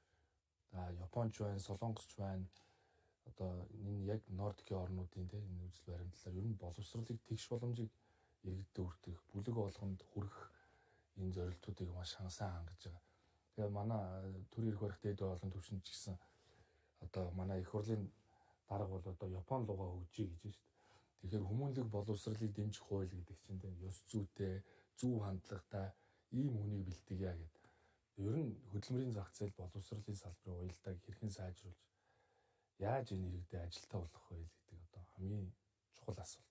За Японч байна, Солонгосч байна. Одоо энэ яг Нордикийн орнуудын тийм энэ үзэл баримтлалаар ер нь боловсролыг тэгш боломжийг иргэдэд өртөх, бүлэг болгонд хүрэх энэ зорилтуудыг маш хангасан хангаж байгаа. Тэгээ манай төр ирэх барих дээд олон төвшинч гэсэн одоо манай их хурлын дарга бол одоо Япон руугаа хөгжиж гэж байна шүү дээ. Тэгэхээр хүмүүнлэг боловсролыг дэмжих хууль гэдэг чинь тийм ёс зүйтэй, зөв хандлагатай ийм хүнийг бэлтгэе гэдэг. Ер нь хөдөлмөрийн зах зээл боловсролын салбарын уялдааг хэрхэн сайжруулж яаж энэ иргэдэд ажилтаа болох вэ гэдэг одоо хамгийн чухал асуулт.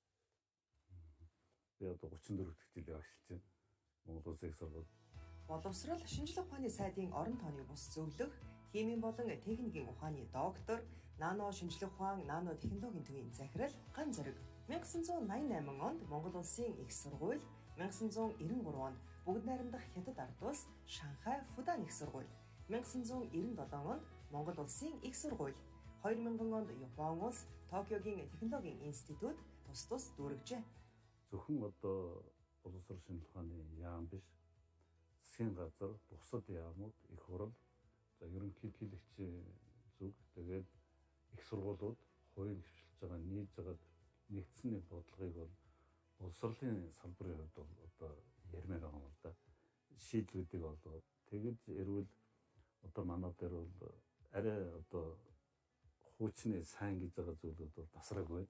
Би одоо гучин дөрөв дэх жилийн агшилж байна. Монгол Улсын их сургууль. Боловсрол шинжилгээ ухааны сайдын орон тооны бус зөвлөх, химийн болон техникийн ухааны доктор, нано шинжилгээ ухаан, нано технологийн төвийн захирал Ган Зориг 천구 восемьдесят восемь онд Монгол Улсын их сургууль, 천구 девяносто три онд Бүгд найрамдах Хятад ард улс Шанхай Фудан их сургууль, 천구 девяносто семь онд Монгол Улсын их сургууль, two thousand онд Япон улс Токиогийн технологийн институт тус тус дүүргэжээ. Зөвхөн одоо боловсрол шинжилгээ ухааны яам биш. Засгийн газар, бусад яамууд, их хурал, за ерөнхийлөгчийн зүг, тэгээд их сургуулиуд хувийн хвшилж байгаа нийж байгаа нэгдсэн нэг бодлогыг бол боловсролын салбарын хувьд бол одоо ярмаар байгаа юм л да. Шийдлүүдийг олгоод тэгэж эрүүл одоо манай дээр бол арай одоо хуучны сайн гэж байгаа зүйлүүд бол тасраг байна.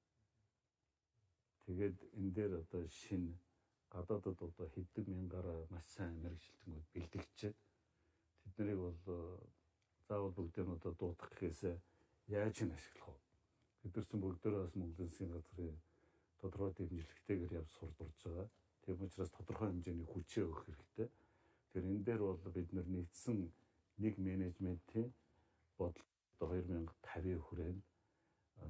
Тэгээд энэ дээр одоо шинэ гадаадд одоо хэдэн мянгаараа маш сайн мэрэгчлэлтнүүд бэлтгэж тэднийг бол заавал бүгдээ нь одоо дуудах гэхээсээ яаж нь ашиглах вэ? Бид нар ч бүгдөө бас Монголын засгийн газрын тодорхой дэмжлэгтэйгээр явж сурдурж байгаа. Тийм учраас тодорхой хэмжээний хүчээ өгөх хэрэгтэй. Тэгэхээр энэ дээр бол бид нар нэгдсэн нэг менежментийн бодол одоо two thousand fifty хүрээнд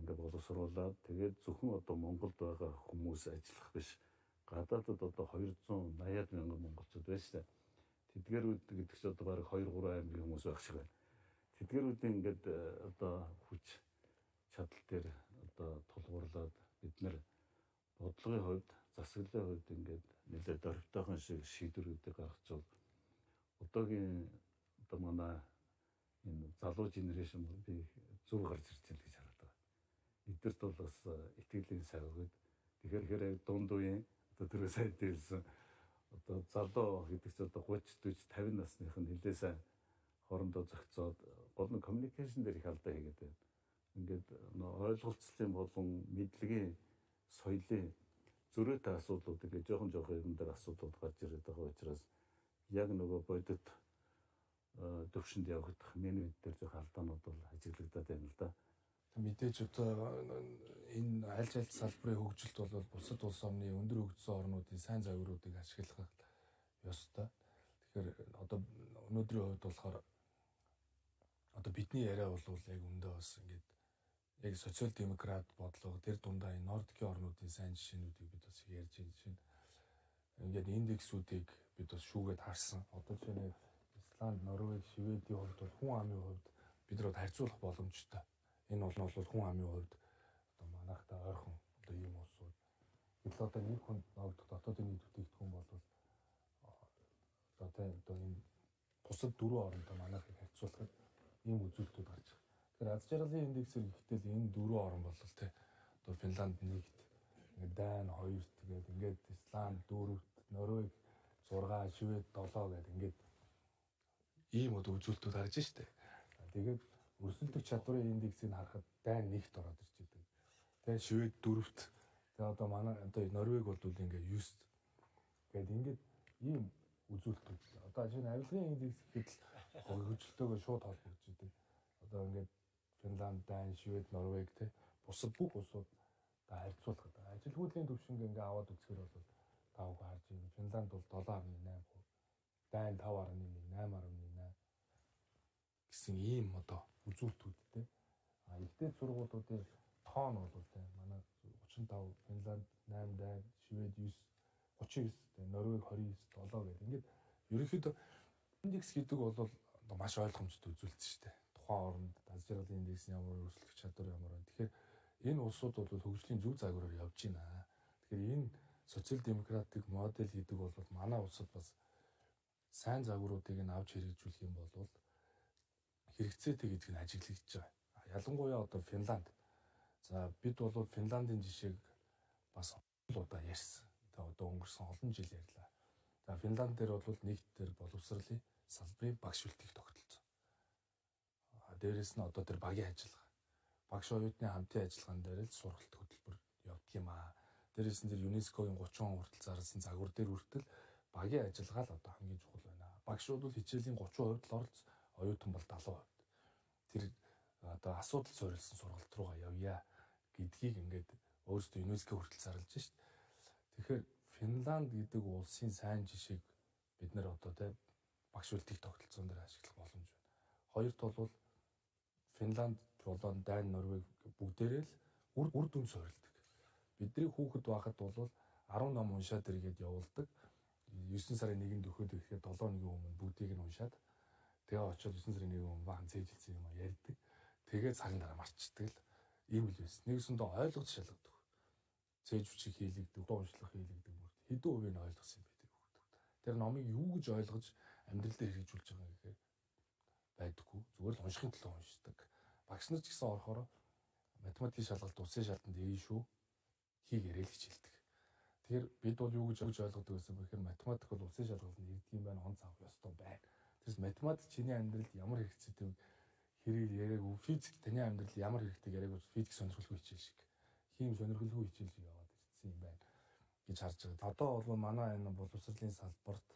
ингээд боловсруулад тэгээд зөвхөн одоо Монголд байгаа хүмүүс ажиллах биш. Гадаадд одоо хоёр зуун наяад мянган монголчууд байна шүү дээ. Тэдгэрүүд гэдэг чинь одоо бараг хоёр гурван аймгийн хүмүүс байх шиг байна. Тэдгэрүүдийн ингээд одоо хүч чадал дээр одоо тулгуурлаад бид нэр бодлогын хувьд, засаглалын хувьд ингээд нэлээд орхитойхон шиг шийдвэрүүдийг гаргачвал одоогийн одоо манай энэ залуу генерашн би зөв гарч ирж байна гэж хараад байгаа. Эдгээрт бол бас итгэлийн сав өгöd. Тэгэхээр хэрэг дунд үеийн одоо тэр сайд хэлсэн одоо залуу гэдэг чинь одоо гуйч дүүч тавин насных нь нэлээ сайн хоорондоо зохицоод гол нь communication дээр их алдаа хийгээд байна. Ингээд ойлголцлын болон мэдлэгийн соёлын зөрөөтэй асуудлууд ингээд жоохон жоохон юм дээр асуудлууд гарч ирээд байгаа учраас яг нөгөө бодит төвшөнд явагдах менежмент дээр жоохон алдаанууд бол ажиглагдаад байна л да. Мэдээж одоо энэ аль аль салбарын хөгжилт бол бусад улс орны өндөр хөгжсөн орнуудын сайн загваруудыг ашиглах ёстой. Тэгэхээр одоо өнөөдрийн хувьд болохоор одоо бидний яриа бол яг өндөө бас ингээд яг социал демократ бодлого тэр дундаа энэ нордикийн орнуудын сайн жишээнүүдийг бид бас ярьж байна. Жишээ нь ингээд индексүүдийг бид бас шүүгээд харсан. Одоо жишээ нь Исланд, Норвег, Шведийн хувьд бол хүн амын хувьд бид нар харьцуулах боломжтой. Энэ бол бол хүн амын хувьд одоо манайхтай ойрхон одоо ийм улсууд. Гэтэл одоо нэг хүнд ногдох дотоодын нийт бүтээгдэхүүн бол одоо одоо энэ бусад дөрвөн орнтой манайхыг харьцуулахад ийм үзүүлэлтүүд гарч байгаа. Тэгэхээр аз жаргалын индексээр ихтэл энэ дөрвөн орн бол тэ одоо Финланд нэгт, ингээд Дани хоёрт, тэгээд ингээд Исланд дөрөвт, Норвег зургаан, Швед долоо гэдэг ингээд ийм одоо үзүүлэлтүүд гарч штэ. Тэгээд өрсөлдөх чадварын индексийг харахад Дани нэгт ороод ирж байгаа. Тэгээд Швед дөрөвт. Тэгээд одоо манай одоо Норвег бол ингээд девять. Тэгээд ингээд ийм үзүүлэлтүүд. Одоо жишээ нь авилгын индекс гэхэд хөгжилтөөгөө шууд холбогдож байгаа. Одоо ингээд Финланд, Дани, Швед, Норвег те бусад бүх улсууд та харьцуулахад ажилгүйдлийн түвшинг ингээд аваад үзэхээр бол тав гарч ирнэ. Финланд бол seven point eight percent, Дани five point one, eight point eight гэсэн ийм одоо үзүүлэлтүүдтэй. А ихтэй сургуулиудын тоон бол те манай thirty-five, Финланд eight, Дани, Швед nine, thirty-nine, Норвег twenty-nine, seven гэдэг. Ингээд ерөнхийдөө индекс гэдэг бол одоо маш ойлгомжтой үзүүлэлт шүү дээ. Тухайн оронд аз жаргалын индекс ямар өрсөлдөх чадвар ямар вэ? Тэгэхээр энэ улсууд бол хөгжлийн зөв загвараар явж байна. Тэгэхээр энэ социал демократик модель гэдэг бол манай улсад бас сайн загваруудыг нь авч хэрэгжүүлэх юм бол хэрэгцээтэй гэдэг нь ажиглагдж байгаа. Ялангуяа одоо Финланд. За бид бол Финландын жишээг бас удаа ярьсан. Тэгээ одоо өнгөрсөн олон жил ярьлаа. За Финланд дээр бол нэгт дээр боловсролын салбарын багш үлдээх тогтолцоо. А дээрэс нь одоо тэр багийн ажиллагаа. Багш оюутны хамтын ажиллагаан дээр л сургалт хөтөлбөр явдаг юм аа. Дээрээс нь тэр ЮНЕСКОгийн thirty он хүртэл зарласан загвар дээр хүртэл багийн ажиллагаа л одоо хамгийн чухал байна. Багшууд бол хичээлийн thirty percent л оролц, оюутан бол seventy percent. Тэр одоо асуудал суурилсан сургалт руугаа явъя гэдгийг ингээд өөрсдөө ЮНЕСКО хүртэл зарлаж шít. Тэгэхээр Финланд гэдэг улсын сайн жишээг бид нэр одоо тэ багш үлдээх тогтолцоон дээр ашиглах боломж байна. Хоёрт бол Финланд болон Дани, Норвег бүгдээрээ л үр үр дүн суурилдаг. Бидний хүүхэд байхад бол ten ном уншаад иргээд явуулдаг. nine сарын нэгнд өгөхөд ирэхэд seven өдрийн өмнө бүгдийг нь уншаад тэгээ очиод nine сарын нэгний өмнө бахан цээжилсэн юм а ярьдаг. Тэгээ цагаан дараа марчдаг л ийм л байсан. Нэгсэндээ ойлгож шалгадаг. Цээж хүчийг хийлэгдэг, уншлах хийлэгдэг мөр хэдэн хувийг нь ойлгосон юм байдаг хүүхдүүд. Тэр номыг юу гэж ойлгож амьдрал дээр хэрэгжүүлж байгаа гэхээр байдаггүй. Зүгээр л уншихын төлөө уншдаг. Багш нар ч гэсэн орохоор математикийн шалгалт улсын шалгалтанд ирнэ шүү. Хийгээрэй л хичээлдэг. Тэгэхээр бид бол юу гэж ойлгодог гэсэн бэхээр математик бол улсын шалгалтанд ирдэг юм байна, онц авах ёстой байна. Тэрс математик чиний амьдралд ямар хэрэгцээтэй хэрэг яриаггүй, физик таны амьдралд ямар хэрэгтэй яриаггүй, физик сонирхолгүй хичээл шиг. Хим сонирхолгүй хичээл шиг яваад ирсэн юм байна гэж харж байгаа. Одоо бол манай энэ боловсролын салбарт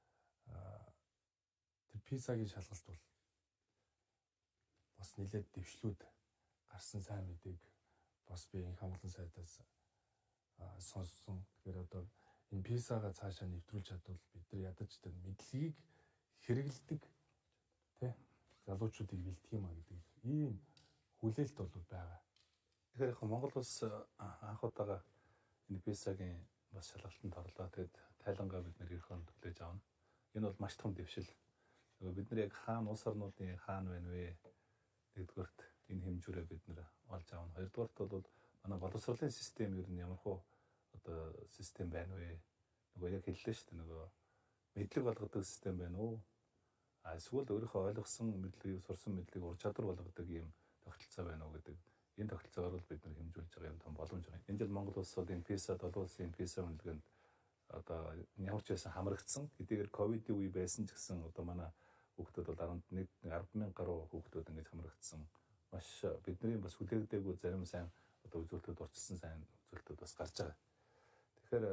тэр писагийн шалгалт бол бас нэлээд дэвшлүүд гарсан сайн мэдээг бас би энэ хамгаалсан сайтаас сонссон. Тэгэхээр одоо энэ писагаа цаашаа нэвтрүүлж чадвал бид нар ядаж тэр мэдлэгийг хэрэгэлдэг тий залуучуудыг бэлдэх юм а гэдэг ийм хүлээлт бол байгаа. Тэгэхээр яг Монгол улс анх удаага энэ писагийн бас шалгалтанд орлоо. Тэгэд тайлангаа бид нэр ерөнхөн төлөөж авна. Энэ бол маш том дэвшил. Нөгөө бид нар яг хаана улс орнуудын хаана байна вэ? Нэгдүгээрт энэ хэмжүүрээ бид нар олж авна. Хоёрдугаарт бол манай боловсролын систем ер нь ямар хөө одоо систем байна вэ? Нөгөө яг хэллээ шүү дээ. Нөгөө мэдлэг болгодог систем байна уу? А эсвэл өөрийнхөө ойлгосон мэдлэгийг, сурсан мэдлэгийг ур чадвар болгодог юм тогтолцоо байна уу гэдэг. Энэ тогтолцоогоор бол бид нар хэмжүүлж байгаа юм том боломж байна. Энэ жил Монгол улс бол энэ писа, долоо улсын писа үнэлгээнд одоо ямар ч байсан хамрагдсан. Хэдийгээр ковидын үе байсан ч гэсэн одоо манай хүүхдүүд бол арван нэг арван мянга гаруй хүүхдүүд ингэж хамрагдсан. Маш бидний бас хүлээгдээгүй зарим сайн одоо үзүүлэлтүүд орчсон сайн үзүүлэлтүүд бас гарч байгаа. Тэгэхээр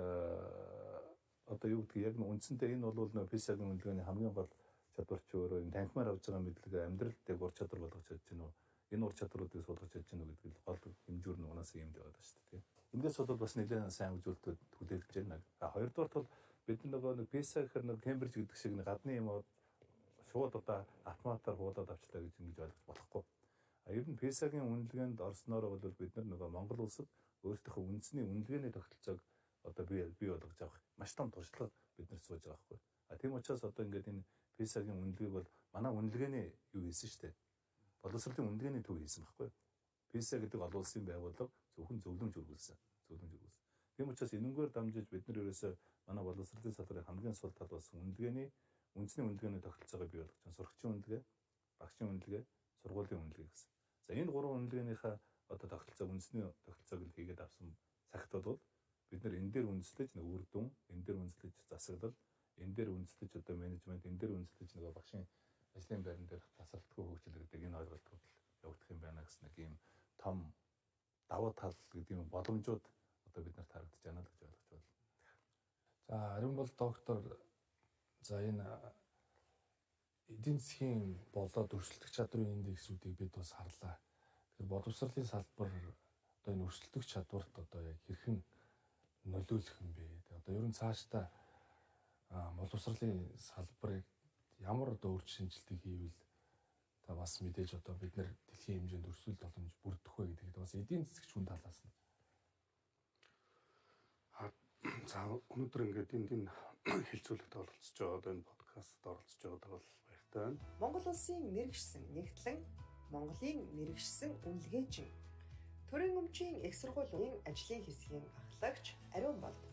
одоо юу гэдгийг яг үндсэндээ энэ бол нөө писагийн үнэлгээний хамгийн гол чадварч өөрөө энэ танхимаар авч байгаа мэдлэгээ амьдралд яг ур чадвар болгож чадж гэнэ үү? Энэ ур чадваруудыг суулгаж чадж гэнэ үү гэдэг гол хэмжүүр нь унаас юмд байгаа даа шүү дээ. Эндээс бол бас нэлээд сайн үзүүлэлтүүд хүлээгдэж байна. А хоёрдугаарт бол бид нөгөө нэг писа гэхэр нэг Кембриж гэдэг шиг нэг гадны юм шууд одоо автоматар хуудаад авчлаа гэж ингэж ойлгож болохгүй. А ер нь писагийн үнэлгээнд орсноор бол бид нар нөгөө Монгол улсад өөрсдийнхөө үндэсний үнэлгээний тогтолцоог одоо бий бий болгож авах маш том туршлага бид нар сууж байгаа байхгүй. А тийм учраас одоо ингээд энэ писагийн үнэлгээг бол манай үнэлгээний юу хийсэн шүү дээ. Боловсролын үнэлгээний төв хийсэн байхгүй. писа гэдэг олон улсын байгууллага зөвхөн зөвлөмж үргэлжлүүлсэн. Зөвлөмж үргэлжлүүлсэн. Тийм учраас энэнгээр дамжиж бид нар ерөөсөө манай боловсролын салбарын хамгийн сул тал болсон үнэлгээний үндэсний үнэлгээний тогтолцоогоо бий болгож байгаа. Сурагчийн үнэлгээ, багшийн үнэлгээ, сургуулийн үнэлгээ гэсэн. За энэ гурван үнэлгээнийхээ одоо тогтолцоо үндэсний тогтолцоог нь хийгээд авсан цагт бол бид нар энэ дээр үндэслэж нэг үр дүн, энэ дээр үндэслэж засаглал, энэ дээр үндэслэж одоо менежмент, энэ дээр үндэслэж нөгөө багшийн ажлын байран дээр тасралтгүй хөгжил гэдэг энэ ойлголтууд явагдах юм байна гэсэн нэг юм том давуу тал гэдэг юм боломжууд одоо бид нарт харагдаж байна л гэж ойлгож байна. За харин бол доктор за энэ эдийн засгийн болоод өрсөлдөх чадрын индексүүдийг бид бас харлаа. Тэгэхээр боловсролын салбар одоо энэ өрсөлдөх чадварт одоо яг хэрхэн нөлөөлөх юм бэ? Одоо ер нь цаашдаа боловсролын салбарыг ямар одоо өөрчлөлт шинжилтийг хийвэл та бас мэдээж одоо бид нар дэлхийн хэмжээнд өрсөлдөх боломж бүрдэх вэ гэдэг бас эдийн засгч хүн талаас нь. За өнөөдөр ингээд энэ энэ хэлцүүлэгт оролцож байгаа одоо энэ подкастт оролцож байгаа бол баяртай байна. Монгол улсын мэрэгчсэн нэгтлэн Монголын мэрэгчсэн үнэлгээчин төрийн өмчийн их сургуулийн ажлын хэсгийн ахлагч Ариун болд.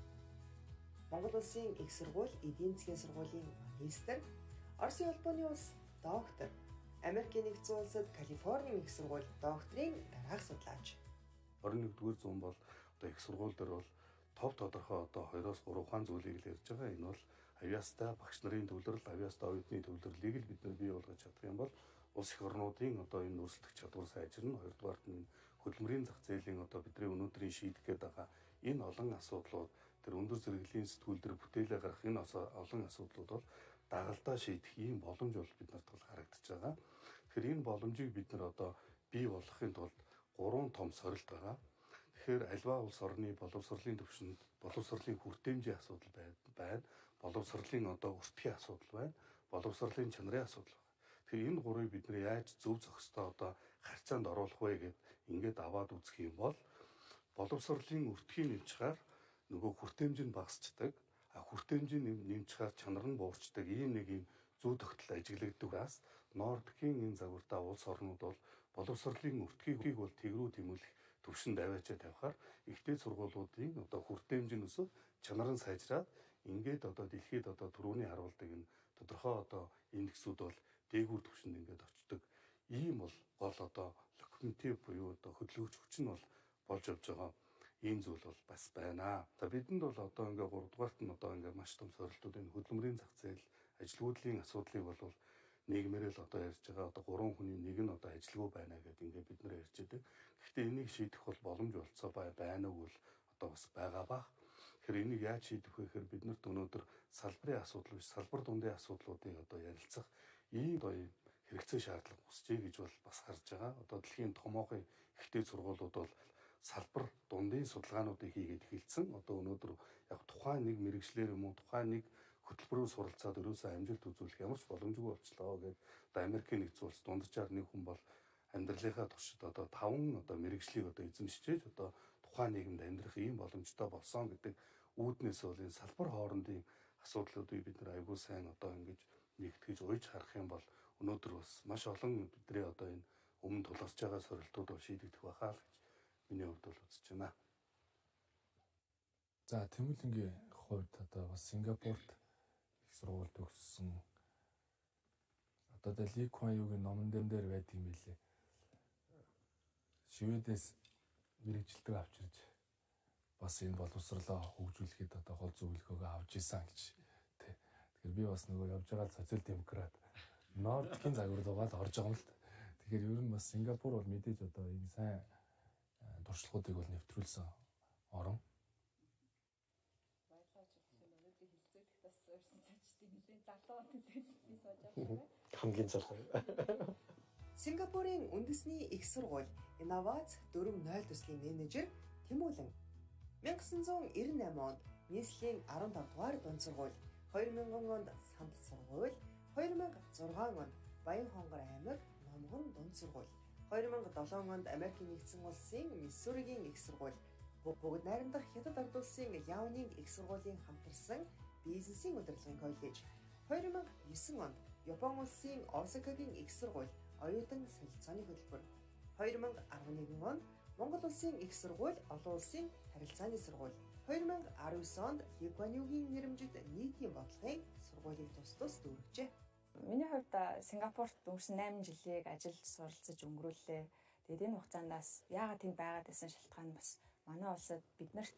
Монгол улсын их сургууль эдийн засгийн сургуулийн магистр, Оросын улбаны улс доктор, Америкийн нэгдсэн улсад Калифорни их сургууль докторийн дараах судлаач. орон нэгдүгээр зуун бол одоо их сургууль дээр бол тов тодорхой одоо хоёроос гурав хаан зүйлийг л ярьж байгаа. Энэ бол авиастай багш нарын төвлөрөл, авиастай оюутны төвлөрлийг л бид нар бий болгож чадах юм бол улс их орнуудын одоо энэ өрсөлдөх чадвар сайжирна. Хоёрдугаарт нь хөдөлмөрийн зах зээлийн одоо бидний өнөөдрийн шийдэх гээд байгаа энэ олон асуудлууд, тэр өндөр зэрэглэлийн сэтгүүл дээр бүтээлээ гаргах энэ олон асуудлууд бол дагалдаа шийдэх ийм боломж бол бид нарт бол харагдаж байгаа. Тэгэхээр энэ боломжийг бид нар одоо бий болгохын тулд гурван том сорилт байгаа. Тэгэхээр альва улс орны боловсролын түвшинд боловсролын хүртээмжийн асуудал байна. Боловсролын одоо өртгийн асуудал байна. Боловсролын чанарын асуудал байна. Тэгэхээр энэ гурыг бид нар яаж зөв зохистой одоо харьцаанд оруулах вэ гэд ингээд аваад үзэх юм бол боловсролын өртгийн нэмчээр нөгөө хүртээмж нь багасчдаг. А хүртээмжийн нэмчээр чанар нь буурчдаг. Ийм нэг юм зүй тогтол ажиглагддагаас Нордикийн энэ загвартаа улс орнууд бол боловсролын өртгийг бол тэгрүү тэмүүлэх төвшөнд аваачаа тавихаар ихтэй сургуулиудын одоо хүртээмж нь өсөв, чанар нь сайжраад ингээд одоо дэлхийд одоо түрүүний харуулдаг энэ тодорхой одоо индексүүд бол дээгүүр төвшөнд ингээд очдог. Ийм бол гол одоо локомотив буюу одоо хөдөлгөгч хүч нь бол болж явж байгаа. Ийм зүйл бол бас байна. За бидэнд бол одоо ингээд гуравдугаарт нь одоо ингээд маш том сорилтууд энэ хөдөлмөрийн зах зээл, ажилгүйдлийн асуудлыг бол нийгмээр л одоо ярьж байгаа. Одоо гурван хүний нэг нь одоо ажилгүй байна гэдэг ингээд бид нар ярьж байдаг. Гэхдээ энийг шийдэх бол боломж болцоо байна уу бол одоо бас байгаа бах. Тэгэхээр энийг яаж шийдэх вэ гэхээр бид нарт өнөөдөр салбарын асуудал биш, салбар дундын асуудлуудыг одоо ярилцах ийм одоо хэрэгцээ шаардлага үүсчээ гэж бол бас харж байгаа. Одоо дэлхийн томоохон ихтэй сургуулиуд бол салбар дундын судалгаануудыг хийгээд эхэлсэн. Одоо өнөөдөр яг тухайн нэг мэрэгчлэр юм уу, тухайн нэг хөтөлбөрөөр суралцаад ерөөсөө амжилт үзүүлэх ямар ч боломжгүй болчихлоо гэдэг. Одоо Америкийн нэгдсэн улс дунджаар нэг хүн бол амьдралынхаа туршид одоо таван одоо мэрэгжлийг одоо эзэмшиж одоо тухайн нийгэмд амьдрах ийм боломжтой болсон гэдэг үүднээс бол энэ салбар хоорондын асуудлуудыг бид нэр аягүй сайн одоо ингэж нэгтгэж уйж харах юм бол өнөөдөр бас маш олон бидний одоо энэ өмнө тулгарч байгаа сорилтууд бол шийдэгдэх байхаа л гэж миний хувьд бол үзэж байна. За Тэмүүлэнгийн хувьд одоо бас Сингапурт их сургууль төгссөн. Одоо тэ Ли Куан Юугийн номон дээр байдаг юм билээ. Шведээс мэрэгжилдэг авчирж бас энэ боловсролоо хөгжүүлэхэд одоо гол зөвлөгөөгөө авч исэн гэж тий. Тэгэхээр би бас нөгөө явж байгаа социал демократ Нордикийн загварлуугаад орж байгаа юм л. Тэгэхээр ер нь бас Сингапур бол мэдээж одоо энэ сайн туршлагуудыг бол нэвтрүүлсэн орон. Хамгийн залуу. Сингапурын үндэсний их сургууль инновац дөрөв нуль төслийн менежер Тэмүүлэн мянга санаа зуун девяносто восемь онд нийслэлийн арван тавд дугаар дунд сургууль, хоёр мянган онд Самбат сургууль, хоёр мянга зургаан онд Баян Хонгор аймаг Номгон дунд сургууль, хоёр мянга долоон онд Америкийн нэгдсэн улсын Миссуригийн их сургууль, бүгд найрамдах Хятад ард улсын Яонинг их сургуулийн хамтарсан бизнесийн удирдлагын коллеж, хоёр мянга девять онд Япон улсын Осакагийн их сургууль, оюутан солилцооны хөтөлбөр, хоёр мянга арван онд Монгол улсын их сургууль, олон улсын харилцааны сургууль, хоёр мянга дөрвөн онд Ли Куан Юугийн нэрэмжит нийтийн бодлогын сургуулийг тус тус дүүргэжээ. Миний хувьд Сингапурт өнгөрсөн найман жилийг ажилд суралцаж өнгөрүүллээ. Тэгээд энэ хугацаандаас яагаад тэнд байгаад байсан шалтгаан бас манай улсад биднэрт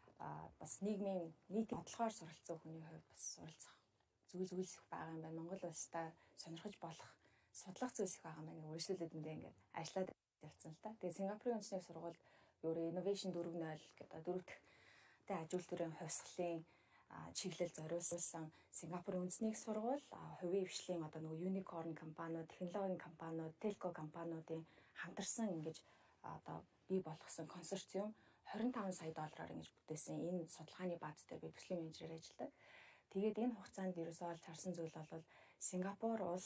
бас нийгмийн нийтийн бодлогоор суралцсан хүний хувьд бас суралцах зүйл зүйлс их байгаа юм байна. Монгол улстай сонирхож болох судлах зүйлс их байгаа юм байна. Үргэлжлүүлээдээ ингээд ажиллаад явцсан л та. Тэгээд Сингапурын үндэсний сургууль өөрөө Innovation дөрөв нуль гэдэг дөрөвдөх тэ ажил төрийн хувьсгалын чиглэл зориулсан Сингапурын үндэсний сургууль, хувийн хвшлийн одоо нөгөө unicorn компаниуд, технологийн компаниуд, телко компаниудын хамтарсан ингэж одоо бий болгосон консорциум двадцать пять сая доллараар ингэж бүтээсэн энэ судалгааны бааз дээр би төслийн менежерээр ажилладаг. Тэгээд энэ хугацаанд ерөөсөө олж харсан зүйл бол Сингапур улс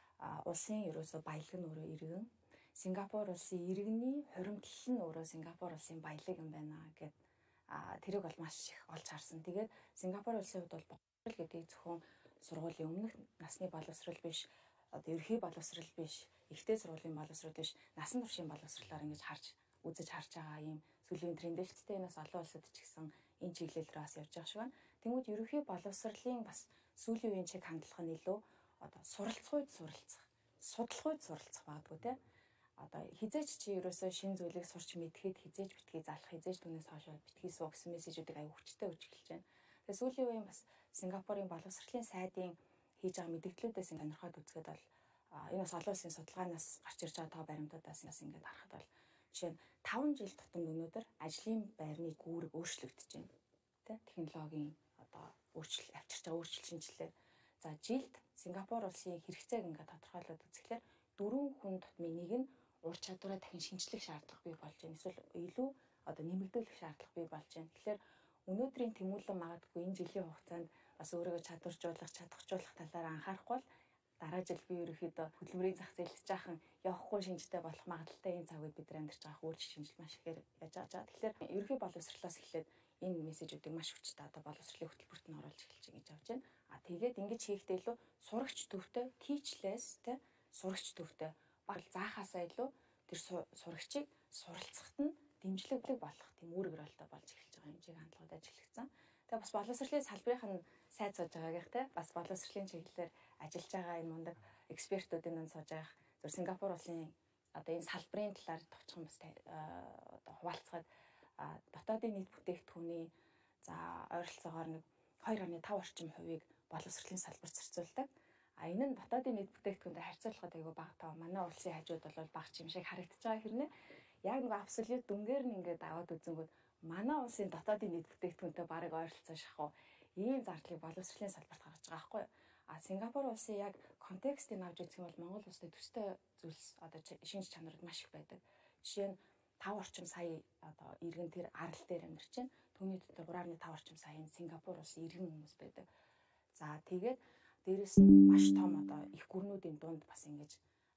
улсын ерөөсөө баялаг нь өөрөө иргэн. Сингапур улсын иргэний хуримтлал нь өөрөө Сингапур улсын баялаг юм байна гэд тэрийг бол маш их олж харсан. Тэгээд Сингапур улсын хувьд бол боловсрол гэдэг зөвхөн сургуулийн өмнөх насны боловсрол биш, одоо ерхий боловсрол биш, ихтэй сургуулийн боловсрол биш, насан туршийн боловсролоор ингэж харж үзэж харж байгаа юм сүүлийн тренд л ч гэдэг нас олон улсад ч гэсэн энэ чиглэл рүү бас явж байгаа шиг байна. Тэнгүүд ерхий боловсролын бас сүүлийн үеийн чиг хандлага нь илүү одоо суралцгүйд суралцах, судалгүйд суралцах багтгүй те. Одоо хизээч чи ерөөсөө шинэ зүйлийг сурч мэдхэд хизээч битгий залах, хизээч түүнээс хойш битгий суу гэсэн мессежүүдийг аяа хүчтэй өгч эхэлж байна. Тэгээ сүүлийн үеийн бас Сингапурын боловсролын сайдын хийж байгаа мэдээллүүдээс сонирхоод үзэхэд бол энэ бас олон улсын судалгаанаас гарч ирж байгаа тоо баримтуудаас бас ингээд харахад бол жишээ нь таван жил тутамд өнөөдөр ажлын байрны гүүрэг өөрчлөгдөж байна. Тэ технологийн одоо өөрчлөлт авчирч байгаа өөрчлөлт шинжилгээ. За жилд Сингапур улсын хэрэгцээг ингээд тодорхойлоод үзэхлээр дөрвөн хүн тутмын нэг нь ур чадвараа дахин шинжлэх шаардлага бий болж байна. Эсвэл илүү одоо нэмэгдүүлэх шаардлага бий болж байна. Тэгэхээр өнөөдрийн Тэмүүлэн магадгүй энэ жилийн хугацаанд бас өөрийгөө чадваржуулах, чадахжуулах талаар анхаарахгүй бол дараа жил би ерөөхдөө хөдөлмөрийн зах зээлд жаахан явахгүй шинжтэй болох магадлалтай энэ цаг үед бид нар амьдарч байгаа өөрчлөлт шинжил маш ихээр яаж байгаа. Тэгэхээр ерөнхий боловсролоос эхлээд энэ мессежүүдийг маш хүчтэй одоо боловсролын хөтөлбөрт нь оруулж эхэлж байгаа гэж авч байна. А тэгээд ингэж хийхдээ илүү сурагч төвтэй, teachless тэ сурагч төвтэй баг заахаасаа илүү тэр сурагчийг суралцахад нь дэмжлэг болох тийм үүрэг ролтой болж эхэлж байгаа юм шиг хандлагууд ажиллагдсан. Тэгээ бас боловсролын салбарынх нь сайд сууж байгаагийнх те бас боловсролын чиглэлээр ажиллаж байгаа энэ мундаг экспертүүдийн дунд сууж байгаа зөв Сингапур улсын одоо энэ салбарын талаар товчхон бас одоо хуваалцахад дотоодын нийт бүтээгдэхүүний за ойролцоогоор нэг two point five орчим хувийг боловсролын салбарт зарцуулдаг. А энэ нь дотоодын нийт бүтээгдэхүүнтэй харьцуулахад айгүй бага тав. Манай улсын хажууд бол бага юм шиг харагдаж байгаа хэрнээ яг нэг абсолют дүнгээр нь ингээд аваад үзэнгүүт манай улсын дотоодын нийт бүтээгдэхүүнтэй бараг ойролцоо шахав. Ийм зардлыг боловсролын салбарт гаргаж байгаа байхгүй юу? А Сингапур улсын яг контекстыг авч үзэх юм бол Монгол улсад төстэй зүйлс одоо шинж чанарууд маш их байдаг. Жишээ нь five орчим сая одоо иргэн тэр арал дээр амьдарч байна. Түүний дотор three point five орчим сая нь Сингапур улсын иргэн хүмүүс байдаг. За тэгээд дээрэс нь маш том одоо их гүрнүүдийн дунд бас ингэж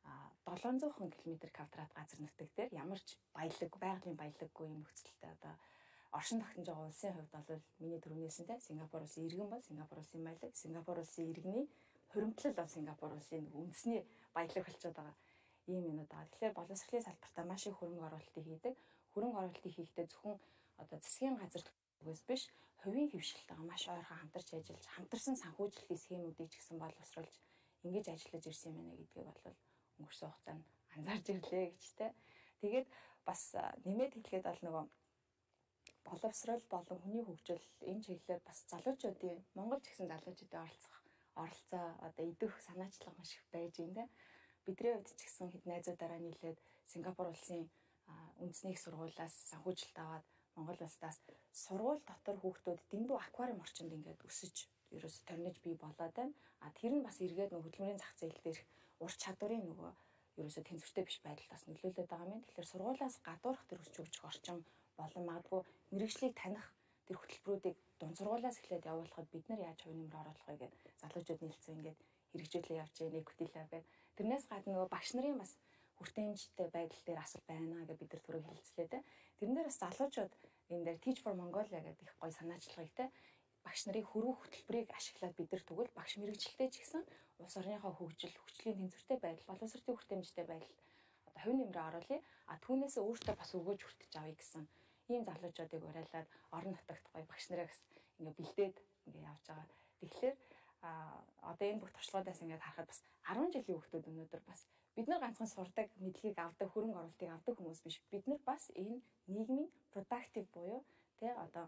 долоон зуун км квадрат газар нутаг дээр ямар ч баялаг, байгалийн баялаггүй юм нөхцөлтэй одоо оршин тогтнож байгаа улсын хувьд бол миний түрүүнээсэнтэй Сингапур улсын иргэн бол Сингапур улсын баялаг, Сингапур улсын иргэний хуримтлал бол Сингапур улсын үндэсний баялаг болчиход байгаа ийм юмуд байгаа. Тэгэхээр боловсролын салбартаа маш их хөрөнгө оруулалтыг хийдэг. Хөрөнгө оруулалтыг хийхдээ зөвхөн одоо засгийн газар төгөөс биш, хувийн хөвшилтэйгээ маш ойрхон хамтарч ажиллаж, хамтарсан санхүүжилтийн схемүүдийг ч гэсэн боловсруулж ингэж ажиллаж ирсэн юм байна гэдгийг бол өнгөрсөн хугацаанд анзаарч ирлээ гэж тэ. Тэгээд бас нэмээд хэлэхэд бол нөгөө боловсрол болон хүний хөгжил энэ чиглэлээр бас залуучуудын Монгол ч гэсэн залуучуудын оролцох оролцоо одоо идэх санаачлага маш их байж байна. Бидний хувьд ч гэсэн хэд найзуудаараа нийлээд Сингапур улсын үндэсний их сургуулиас санхүүжилт аваад Монгол улсаас сургууль дотор хүүхдүүд дэндүү аквариум орчинд ингээд өсөж ерөөс торнож бий болоод байна. А тэр нь бас эргээд нөгөө хөдөлмөрийн зах зээл дээр ур чадварын нөгөө ерөөсө тэнцвэртэй биш байдал бас нөлөөлөд байгаа юм. Тэгэхээр сургуулиас гадуурх тэр өсч өгч орчин болон магадгүй мэрэгжлийг таних тэр хөтөлбөрүүдийг дунд сургуулиас эхлээд явуулахад бид нар яаж хувь нэмэр оруулах вэ гэдэг залуучууд нийлцэн ингээд хэрэгжүүлээ явж байгаа equity lab гэдэг. Тэрнээс гадна нөгөө багш нарын бас хүртээмжтэй байдал дээр асуулт байна гэж бид нар түрүү хэлцлээ те. Тэрэн дээр бас залуучууд энэ дээр Teach for Mongolia гэдэг их гоё санаачлагыг те багш нарын хөрвөх хөтөлбөрийг ашиглаад бид нар тэгвэл багш мэрэгчлээ ч гэсэн улс орныхоо хөгжил, хүчлийн тэнцвэртэй байдал, боловсролын хүртээмжтэй байдал одоо хувь нэмрээ оруулъя. А түүнээс өөртөө бас өгөөж хүртэж авъя гэсэн ийм залуучуудыг урайлаад орон нутагт гоё багш нараа гэсэн ингээ бэлдээд ингээ явж байгаа. Тэгэхээр а одоо энэ бүх туршлагуудаас ингээд харахад бас арван жилийн хүүхдүүд өнөөдөр бас бид нар ганцхан сурдаг, мэдлэгийг авдаг, хөрөнгө оруулалтыг авдаг хүмүүс биш. Бид нар бас энэ нийгмийн productive буюу тэ одоо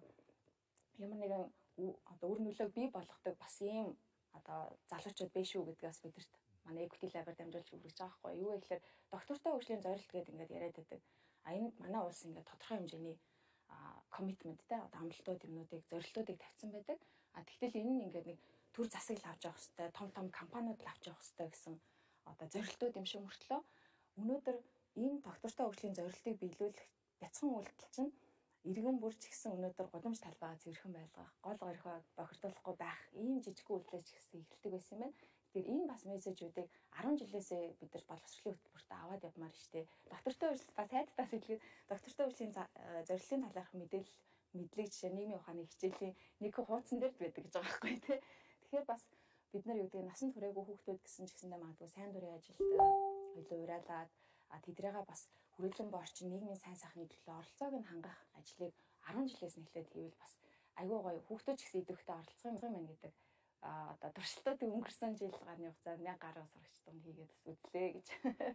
ямар нэгэн одоо үр нөлөөг бий болгодог бас ийм одоо залуучууд биш үү гэдгээс бидэрт манай equity lab-аар дамжуулж хүргэж байгаа байхгүй юу гэхээр доктортой хөгжлийн зорилт гэдэг ингээд яриад байдаг. А энд манай улс ингээд тодорхой хэмжээний commitmentтэй одоо амлалтууд юмнуудыг зорилтуудыг тавьсан байдаг. А тэгтэл энэ нь ингээд нэг төр засаг л авч явах хэрэгтэй, том том компаниуд л авч явах хэрэгтэй гэсэн одоо зорилтууд юм шиг мөртлөө өнөөдөр энэ доктортой хөгжлийн зорилтыг биелүүлэх бяцхан үйлдэл чинь иргэн бүр ч гэсэн өнөөдөр гудамж талбайгаа цэвэрхэн байлгах, гол горихоо бохирдуулахгүй байх ийм жижиг үйлдэлээс ч гэсэн эхэлдэг байсан юм байна. Тэгэхээр энэ бас мессежүүдийг арван жилээсээ бид нар боловсролын хөтөлбөртөө аваад явмаар штэ. Доктортой хөгжил бас хайдтаас хэлгээд доктортой хөгжлийн зорилтын талаарх мэдээлэл мэдлэг жишээ нийгмийн ухааны хичээлийн нэг хуудсан дээр байдаг гэж байгаа байхгүй тий. Тэгэхээр бас бид нар юу гэдэг насан туршаагүй хүүхдүүд гэсэн ч гэсэндээ магадгүй сайн дурын ажилд илүү урайлаад а тэдрээгээ бас хүрээлэн борчин нийгмийн сайн сайхны төлөө оролцоог нь хангах ажлыг арван жилээс нь эхлээд хийвэл бас айгүй гоё хүүхдүүд ч гэсэн идэвхтэй оролцох юм байна гэдэг а одоо туршилтуудыг өнгөрсөн жил гарны хугацаанд мянга гаруй сурагч дунд хийгээд бас үзлээ гэж.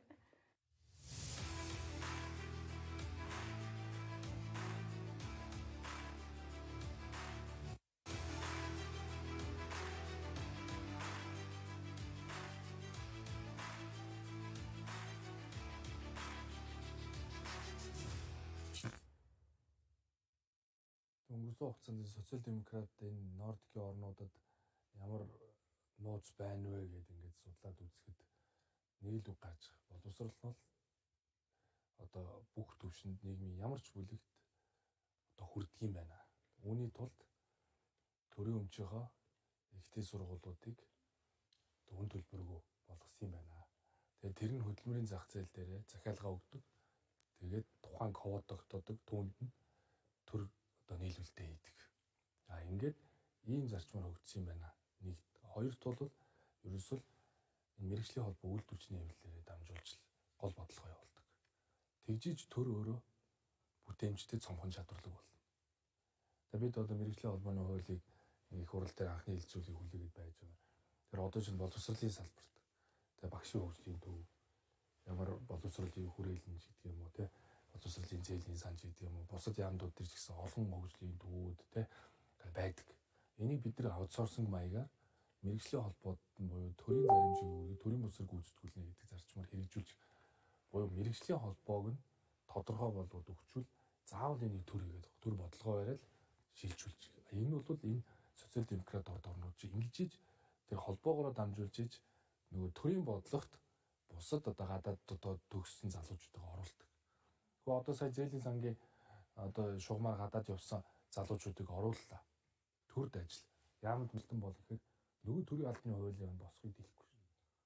Өнгөрсөн хугацаанд социал демократ энэ Нордикийн орнуудад ямар нууц байна вэ гэдээ ингээд судлаад үзэхэд нэг л үг гарч байгаа. Боловсрол нь бол одоо бүх төвшөнд нийгмийн ямар ч бүлэгт одоо хүрдэг юм байна. Үүний тулд төрийн өмчийнхөө ихтэй сургуулиудыг дүн төлбөргүй болгосон юм байна. Тэгээд тэр нь хөдөлмөрийн зах зээл дээр захиалга өгдөг. Тэгээд тухайн код тогтоодог, түүнд нь төр одоо нийлүүлэлтээ хийдэг. А ингээд ийм зарчмаар хөгжсөн юм байна. Нэг хоёрт бол ерөөсөл энэ мэрэгжлийн холбоо үйлдвэрчний хэвлэлээр дамжуулж гол бодлого явуулдаг. Тэгжиж төр өөрөө бүтээмжтэй цомхон чадварлаг болно. Тэгээд бид одоо мэрэгжлийн холбооны хуулийг их хурал дээр анхны хэлцүүлгийг хүлээгээд байж байгаа. Тэр одоо чинь боловсролын салбарт тэгээд багшийн хөгжлийн төв ямар боловсролын хүрээлэн гэдэг юм уу те боловсролын зээлийн санж гэдэг юм уу бусад яамдууд төр ч гэсэн олон хөгжлийн төвүүд те байдаг. Энийг бид нэр аутсорсинг маягаар мэрэгжлийн холбоод нь буюу төрийн заримжийг үүрэг төрийн бусраг гүйцэтгүүлнэ гэдэг зарчмаар хэрэгжүүлж буюу мэрэгжлийн холбоог нь тодорхой болгоод өгчүүл заавал энийг төр хийгээд төр бодлогоо бариад шилжүүлж. Энэ бол энэ социал демократ орд орнууд чинь ингэж иж тэр холбоогоор дамжуулж иж нөгөө төрийн бодлогот бусад одоо гадаад одоо төгссөн залуучуудыг оруулдаг. Гэхдээ одоо сая зээлийн сангийн одоо шугамар гадаад явсан залуучуудыг орууллаа. Төрд ажил. Яамд мэлтэн бол гэхээр нөгөө төрийн албаны хуулийн босхийг дийлэхгүй шин.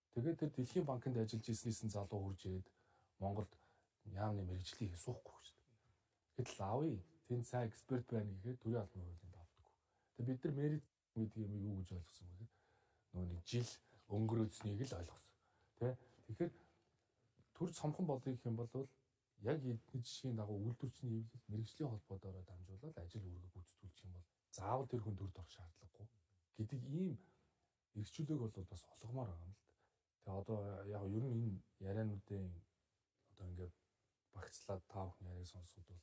Тэгээд тэр Дэлхийн банкнд ажиллаж ирснээс залуу хурж ирээд Монголд яамны мэрэгжлийг суухгүй гэж. Гэтэл авъя. Тэнд сайн эксперт байна гэхээр төрийн албан хуулинд авдаггүй. Тэгээд бид нар мерит гэдэг юм юу гэж ойлгосон бэ гэхээр нөгөө жил өнгөрөөснийг л ойлгосон. Тэ? Тэгэхээр төр цомхон болъё гэх юм бол яг эдний жишгийн дагуу үйлдвэрчний хэвлэл мэрэгжлийн холбоодоор дамжуулаад ажил үүрэг гүйцэтгүүлчих юм бол заавал тэр хүн төрд орох шаардлагагүй гэдэг ийм эрхчлөлөг бол бас олгомоор байгаа юм л да. Тэгээ одоо яг ер нь энэ яриануудын одоо ингээд багцлаад тав хүн яриаг сонсоход бол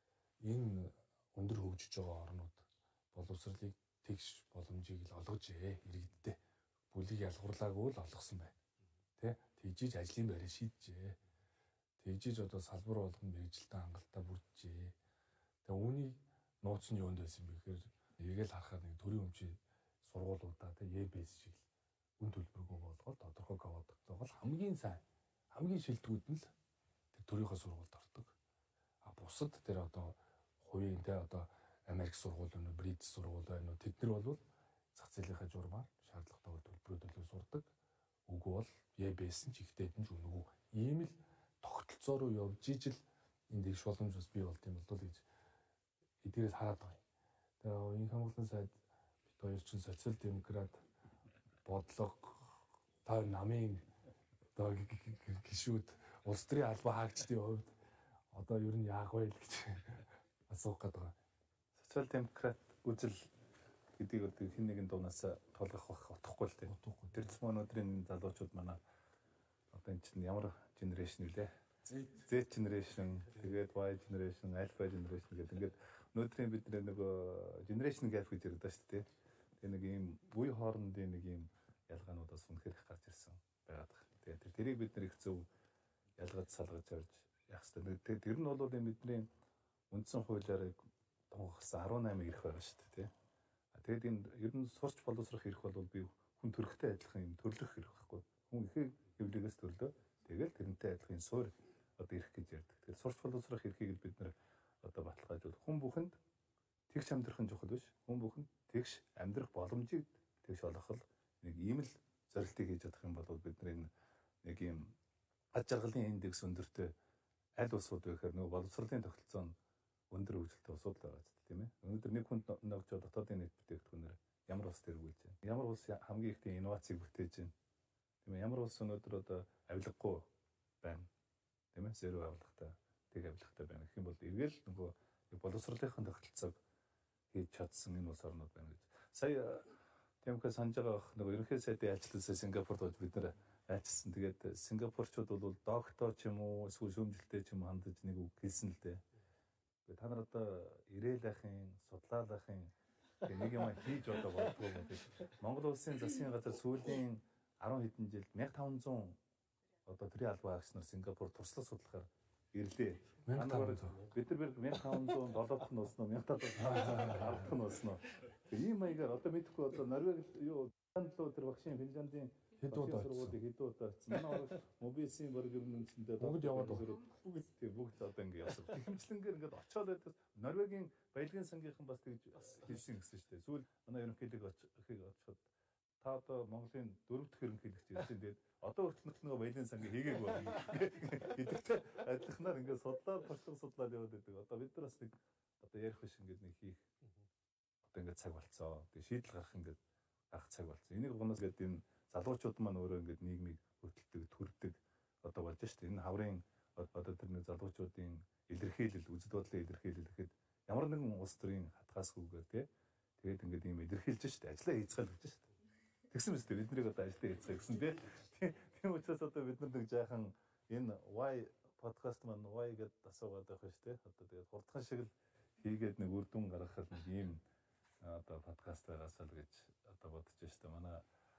энэ өндөр хөгжиж байгаа орнууд боловсролыг тэгш боломжийг л олгож ээ иргэдтэй. Бүлийг ялгуурлаагүй л олгосон байна. Тэ? Тэгжиж ажлын байраа шийджээ. Тэгжиж одоо салбар болгон мэрэгжилтэй хангалттай бүрджээ. Тэгээ үүнийг нууц нь юунд байсан бэ гэхээр эргээл харахаар нэг төрийн өмчийн сургуулиудаа тэ ЕБС шиг үн төлбөргүй болгоод тодорхой кодтой бол хамгийн сайн хамгийн шилдэгүүд нь л тэр төрийнхөө сургуульд ордог. А бусад тэр одоо хувийн тэ одоо Америк сургууль байна уу, Бритис сургууль байна уу, тэд нар бол зах зээлийнхаа журмаар шаардлагатайгаар төлбөрөөлөл сурдаг. Үгүй бол ЕБС нь ч ихтэйд нь ч үнэгүй. Ийм л тогтолцоо руу явж ижил энэ дэвш боломж бас бий болт юм бол гэж эдгээрээс хараад байгаа юм. Тэгээ энэ хамгаалалтын сайд бид хоёр чинь социал демократ бодлого та намын одоо гишүүд улс төрийн албан хаагчдын хувьд одоо ер нь яах вэ гэж асуух гээд байгаа. Социал демократ үзэл гэдгийг одоо хэн нэгэн дуунаас тулгах бах утгагүй л дээ. Тэр ч мөн өнөөдрийн залуучууд манай одоо энэ чинь ямар генерашн вэ? Z generation, тэгээд Y generation, alpha generation гэдэг ингээд өнөөдрийн бид нөгөө generation gap гэж ярьдаг шүү дээ. Тэгээ нэг ийм үе хоорондын нэг ийм ялгаануудаас үнэхээр их гарч ирсэн байгаад байна. Тэгээд тэрийг бид нэр их зөв ялгаж салгаж авч яах хэрэгтэй. Тэгээд тэр нь бол энэ бидний үндсэн хуулиар тунхагсан арван наймыг ирэх байгаа шүү дээ. Тэгээд энэ ер нь сурч боловсрох ирэх бол би хүн төрхтэй адилхан юм төрлөх ирэх байхгүй. Хүн ихийг хэвлэгээс төрлөө. Тэгэл тэрнтэй адилхан суур одоо ирэх гэж ярьдаг. Тэгэхээр сурч боловсрох эрхийг бид нэр одоо баталгаажуул. Хүн бүхэнд тэгш амьдрах нь чухал биш. Хүн бүхэнд тэгш амьдрах боломжийг тэгш олгох нэг ийм л зорилтыг хийж чадах юм бол бид нар энэ нэг ийм ад жаргалын индекс өндөртэй аль улсууд вэ гэхээр нөгөө боловсролын тогтолцоо нь өндөр хөгжилтэй улсууд л байгаа ч тийм ээ. Өнөөдөр нэг хүнд ногжоо дотоодын нийт бүтээгдэхүүнээр ямар улс дээр үйлж байна? Ямар улс хамгийн ихтэй инновацийг бүтээж байна? Тийм ээ. Ямар улс өнөөдөр одоо авилгагүй байна? Тийм ээ. Зэро авилгатай, тэг авилгатай байна гэх юм бол эргээл нөгөө боловсролынхын тогтолцоог хийж чадсан энэ улс орнууд байна гэж. Сая Тэмхэ санаж байгаа нөгөө ерөнхий сайдын ажилтнаас Сингапурт бид нэр айлчсан. Тэгээд сингапурчууд бол доктор ч юм уу эсвэл шүүмжлэлтэй ч юм хандаж нэг үг хэлсэн л дээ. Тэгээд та нар одоо ирээл ахын, судлаал ахын нэг юм хийж одоо болдгоо юм тийм. Монгол улсын засгийн газар сүүлийн арван хэдэн жилд мянга таван зуун одоо төрийн албан хаагч нар Сингапур туршлага судлахаар ирлээ. Бид нар мянга таван зуун долоодох нь уснаа, мянга таван зуун ардах нь уснаа. Ийм маягаар одоо мэдэхгүй одоо Норвег юу Финланд тэр багшийн Финландын хэд удаа хэд удаа очсон. Манай мобилсын боргөрн үнцэндээ бүгд яваад байгаа. Бүгд тийм бүгд одоо ингэ явсан. Хэмжлэнгээр ингээд очиод байдаг. Норвегийн баялагын сангийнхан бас тэгж хэлсэн гэсэн шүү дээ. Сүүл манай ерөнхийлөг очихыг очиход та одоо Монголын дөрөв дэх ерөнхийлөгч ирсэн. Тэгээд одоо хүртэл нөгөө баялагын сангийн хийгээгүй байна. Эдгээрээ адилханаар ингээд судлаад туршлага судлаад яваад байдаг. Одоо бид нар бас нэг одоо ярих биш ингээд нэг хийх одоо ингээд цаг болцоо. Тэгээд шийдэл гаргах ингээд гарах цаг болцсон. Энийг гонос гэдэг энэ залуучууд маань өөрөө ингээд нийгмийг хөдөлдөг, төрдөг одоо болж штэ. Энэ хаврын одоо тэр нэг залуучуудын илэрхийлэл, үзэл бодлын илэрхийлэл гэхэд ямар нэгэн улс төрийн хатгаасгүйгээр тий. Тэгээд ингээд ийм илэрхийлж штэ. Ажлаа хийцгаал гэж штэ. Тэгсэн мэт бид нарыг одоо ажлаа хийцгаа гэсэн тий. Тийм учраас одоо бид нар нэг жаахан энэ Y подкаст маань Y гэдээ асуугаад байх шүү дээ. Одоо тэгээд хурдхан шиг л хийгээд нэг үр дүн гаргахад нэг ийм одоо подкаст байгаасаа л гэж одоо бодож штэ. Манай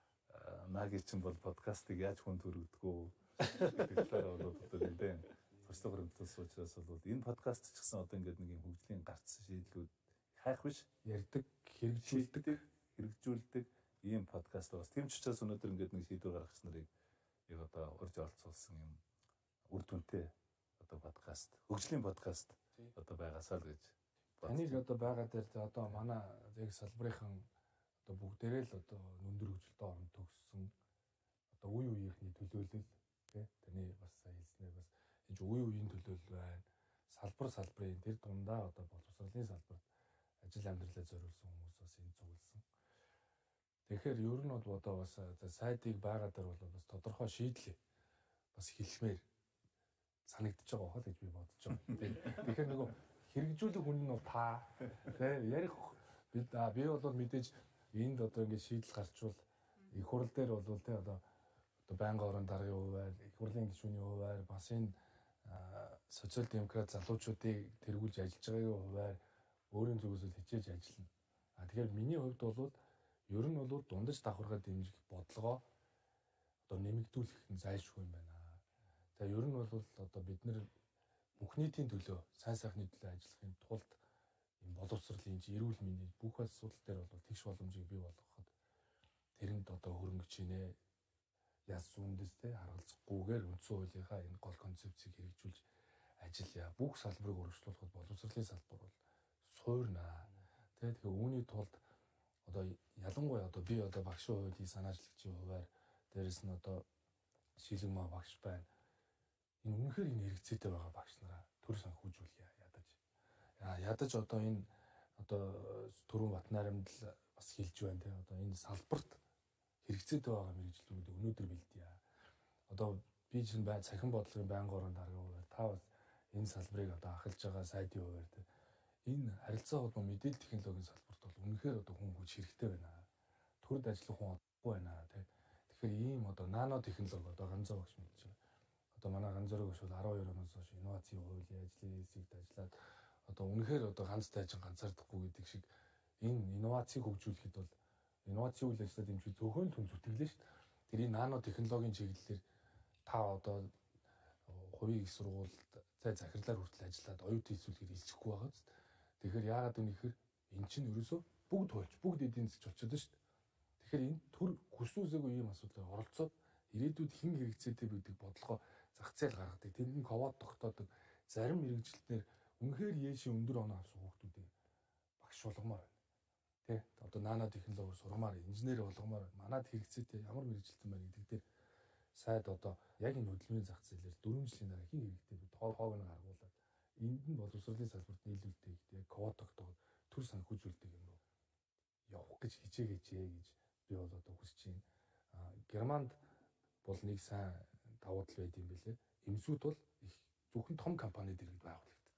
Наги чинь бол подкастыг яаж хүн төрөгдгөө гэдэг талаар бол одоо нэлээд туршлага хөрөмтөс учраас бол энэ подкаст ч гэсэн одоо ингээд нэг юм хөгжлийн гарц шийдлүүд хайх биш ярьдаг, хэрэгжүүлдэг, хэрэгжүүлдэг ийм подкаст бас тийм ч учраас өнөөдөр ингээд нэг шийдвэр гаргах нарыг яг одоо урьж оролцуулсан юм үр дүнтэй одоо подкаст, хөгжлийн подкаст одоо байгаасаа л гэж таныг одоо байгаа дээр одоо манай яг салбарынхан одоо бүгдээрээ л одоо өндөр хөгжилтэй орнд төгссөн одоо үе үеийнхний төлөөлөл тий таны бас сайн хэлснээр бас энэ үе үеийн төлөөлөл байна. Салбар салбарын тэр дундаа одоо боловсролын салбарт ажил амьдралаа зориулсан хүмүүс бас энэ зөвлөсөн. Тэгэхээр ер нь бол одоо бас сайдыг байгаа дээр бол бас тодорхой шийдлээ бас хэлмээр санагдаж байгаа хол гэж би бодож байгаа. Тэгэхээр нөгөө хэрэгжүүлэх хүн нь бол та тий ярих бид би бол мэдээж энд одоо ингэ шийдэл гарчвал их хурл дээр бол тий одоо одоо байнгын орон даргын хуваар, их хурлын гишүүний хуваар бас энэ социал демократ залуучуудыг тэргүүлж ажиллаж байгаагийн хуваар өөрийн зүгээс хичээж ажиллана. А тэгэхээр миний хувьд бол ер нь бол дундаж давхаргад дэмжих бодлогоо одоо нэмэгдүүлэх нь зайлшгүй юм байна. За ер нь бол одоо бид нэр бүх нийтийн төлөө сайн сайхны төлөө ажиллахын тулд энэ боловсролын эрүүл мэндийн бүх асуудал дээр бол тэгш боломжийг бий болгоход тэрэнд одоо хөрөнгөжийнэ. Яс үндэстэй харгалзахгүйгээр үндсэн хуулийнхаа энэ гол концепцийг хэрэгжүүлж ажиллая. Бүх салбарыг өргөжлүүлэхэд боловсролын салбар бол суурнаа. Тэгээд тэгэхээр үүний тулд одоо ялангуяа одоо би одоо багшийн хуулийн санаачлагчийн хуваар дээрэс нь одоо шилэгмаа багш байна. Энэ үнэхээр энэ хэрэгцээтэй байгаа багш нараа төр санхүүжүүлъя ядаж. Ядаж одоо энэ одоо түрүүн Батнарамд л бас хэлж байна те одоо энэ салбарт хэрэгцээтэй байгаа мэргэжлүүд өнөөдөр бэлдээ. Одоо би чинь бай цахим бодлогын байнгын орон даргын хуваар та бас энэ салбарыг одоо ахалж байгаа сайдын хуваар те энэ харилцаа холбоо мэдээлэл технологийн салбарт бол үнэхээр одоо хүн хүч хэрэгтэй байна. Төрд ажиллах хүн олохгүй байна те. Тэгэхээр ийм одоо нано технологи одоо ганцаа багш мэдж байна. Одоо манай ганцаараа багш бол арван хоёр оноос хойш инновацийн хуулийн ажлын хэсэгт ажиллаад одоо үнэхээр одоо ганц тайжин ганцаардахгүй гэдэг шиг энэ инновацийг хөгжүүлэхэд бол инновацийн үйл ажиллагаа дэмжих зөвхөн л хүн зүтгэлээ шүү дээ. Тэр энэ нано технологийн чиглэлээр та одоо хувийн их сургуульд цай захирлаар хүртэл ажиллаад оюутан хийсвэлгээр хэлцэхгүй байгаа зү. Тэгэхээр яагаад вэ гэхээр эн чинь ерөөсөө бүгд болж бүгд эдийн засч болчиход шүү дээ. Тэгэхээр энэ төр хүсүүсээгүй ийм асуудалд оролцоод ирээдүйд хэн хэрэгцээтэй байдаг бодлогоо зах зээл гаргадаг. Тэнд нь ковод тогтоодог зарим мэрэгжилтнэр үнэхээр яшийн өндөр оноо авсан хүүхдүүдийг багш болгомоор байна. Тэ одоо нано технологиор сургамаар инженер болгомоор манад хэрэгцээтэй ямар мэрэгжилтэн байна гэдэг дээр сайд одоо яг энэ хөдөлмөрийн зах зээлээр дөрвөн жилийн дараа хин хэрэгтэй бид хоог хоог нь гаргуулад энд нь боловсролын салбарт нийлүүлдэг яг ковод тогтоогод төр санхүүжүүлдэг юм руу явах гэж хичээгээчээ гэж би бол одоо хүсэж байна. Германд бол нэг сайн давуу тал байд юм бэлээ. Эмсүүд бол их зөвхөн том компанид иргэд байгуулагддаг.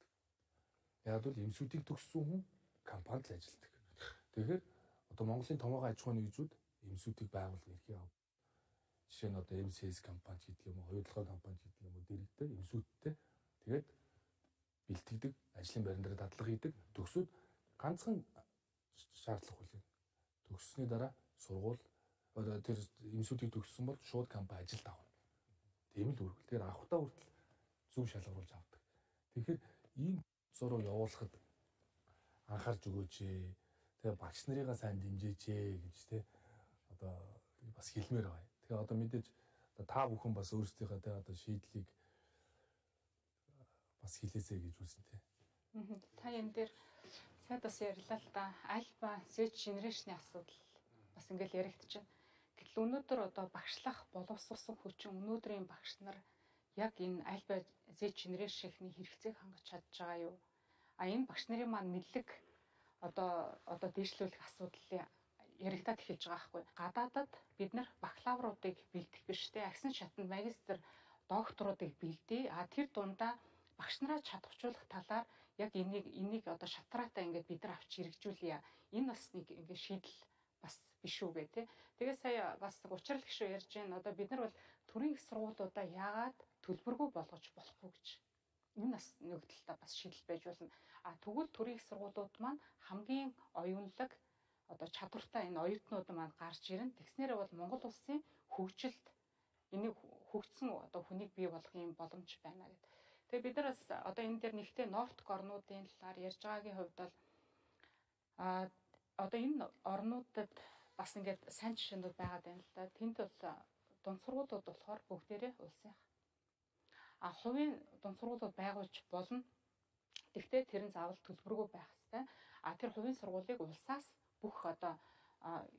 Яг бол эмсүүдийг төгссөн хүн компанид л ажилладаг. Тэгэхээр одоо Монголын томоохон аж ахуйн нэгжүүд эмсүүдийг байгуулах эрхийг авав. Жишээ нь одоо эм си эс компани гэдэг юм уу, хоёулахын компани гэдэг юм уу, дэрэгтэй эмсүүдтэй тэгээд бэлтгэдэг, ажлын байран дээр дадлага хийдэг, төгсөөд ганцхан шаардлага хүлээн. Төгссөний дараа сургууль одоо тэр эмсүүдийг төгссөн бол шууд компани ажилд авах. Тийм л үргэлж. Тэгэхээр авахтаа хүртэл зөв шалгаруулж авдаг. Тэгэхээр ийм зуруу явуулахад анхаарч өгөөч. Тэгээ багш нарыгаа сайн дэмжээч гэж те одоо бас хэлмээр байна. Тэгээ одоо мэдээж та бүхэн бас өөрсдийнхөө те одоо шийдлийг бас хэлээсэй гэж үсэн те. Та энэ дээр сайд бас ярьлаа л да. Альба Z generation-ийн асуудал бас ингээл яригдчихэв. Гэтэл өнөөдөр одоо багшлах боловсрсон хүчин өнөөдрийн багш нар яг энэ альба Z generation-ийн хэрэгцээг хангаж чадж байгаа юу? А энэ багш нарын маань мэдлэг одоо одоо дэвшлүүлэх асуудлыг яригдаад эхэлж байгаа байхгүй. Гадаадад бид нар бакалавруудыг бэлдэх биш те агсан шатнд магистр докторуудыг бэлдээ. А тэр дундаа багш нараа чадваржуулах талаар яг энийг энийг одоо шатраатай ингээд бид нар авч хэрэгжүүлье. Энэ бас нэг ингээд шийдэл бас биш үү гэ те. Тэгээ сая бас учрал гişүү ярьж байна. Одоо бид нар бол төрийн их сургуулиудаа яагаад төлбөргүй болгож болохгүй гэж. Энэ бас нэг талдаа бас шийдэл байж болно. А тэгвэл төрийн их сургуулиуд маань хамгийн оюунлаг одоо чадвартай энэ оюутнууд маань гарч ирнэ. Тэгснээрээ бол Монгол улсын хөгжилд энийг хөгжсөн одоо хүнийг бий болгохын боломж байна гэдэг. Тэгээ бид нар бас одоо энэ дээр нэгтэй Нордк орнуудын талаар ярьж байгаагийн хувьд бол а одоо энэ орнуудад бас ингээд сайн жишээнүүд байгаад байна л да. Тэнд бол дунд сургуулиуд болохоор бүгдээрээ улсынх. А хувийн дунд сургуулиуд байгуулж болно. Тэгвэл тэр нь заавал төлбөргүй байх ёстой. А тэр хувийн сургуулийг улсаас бүх одоо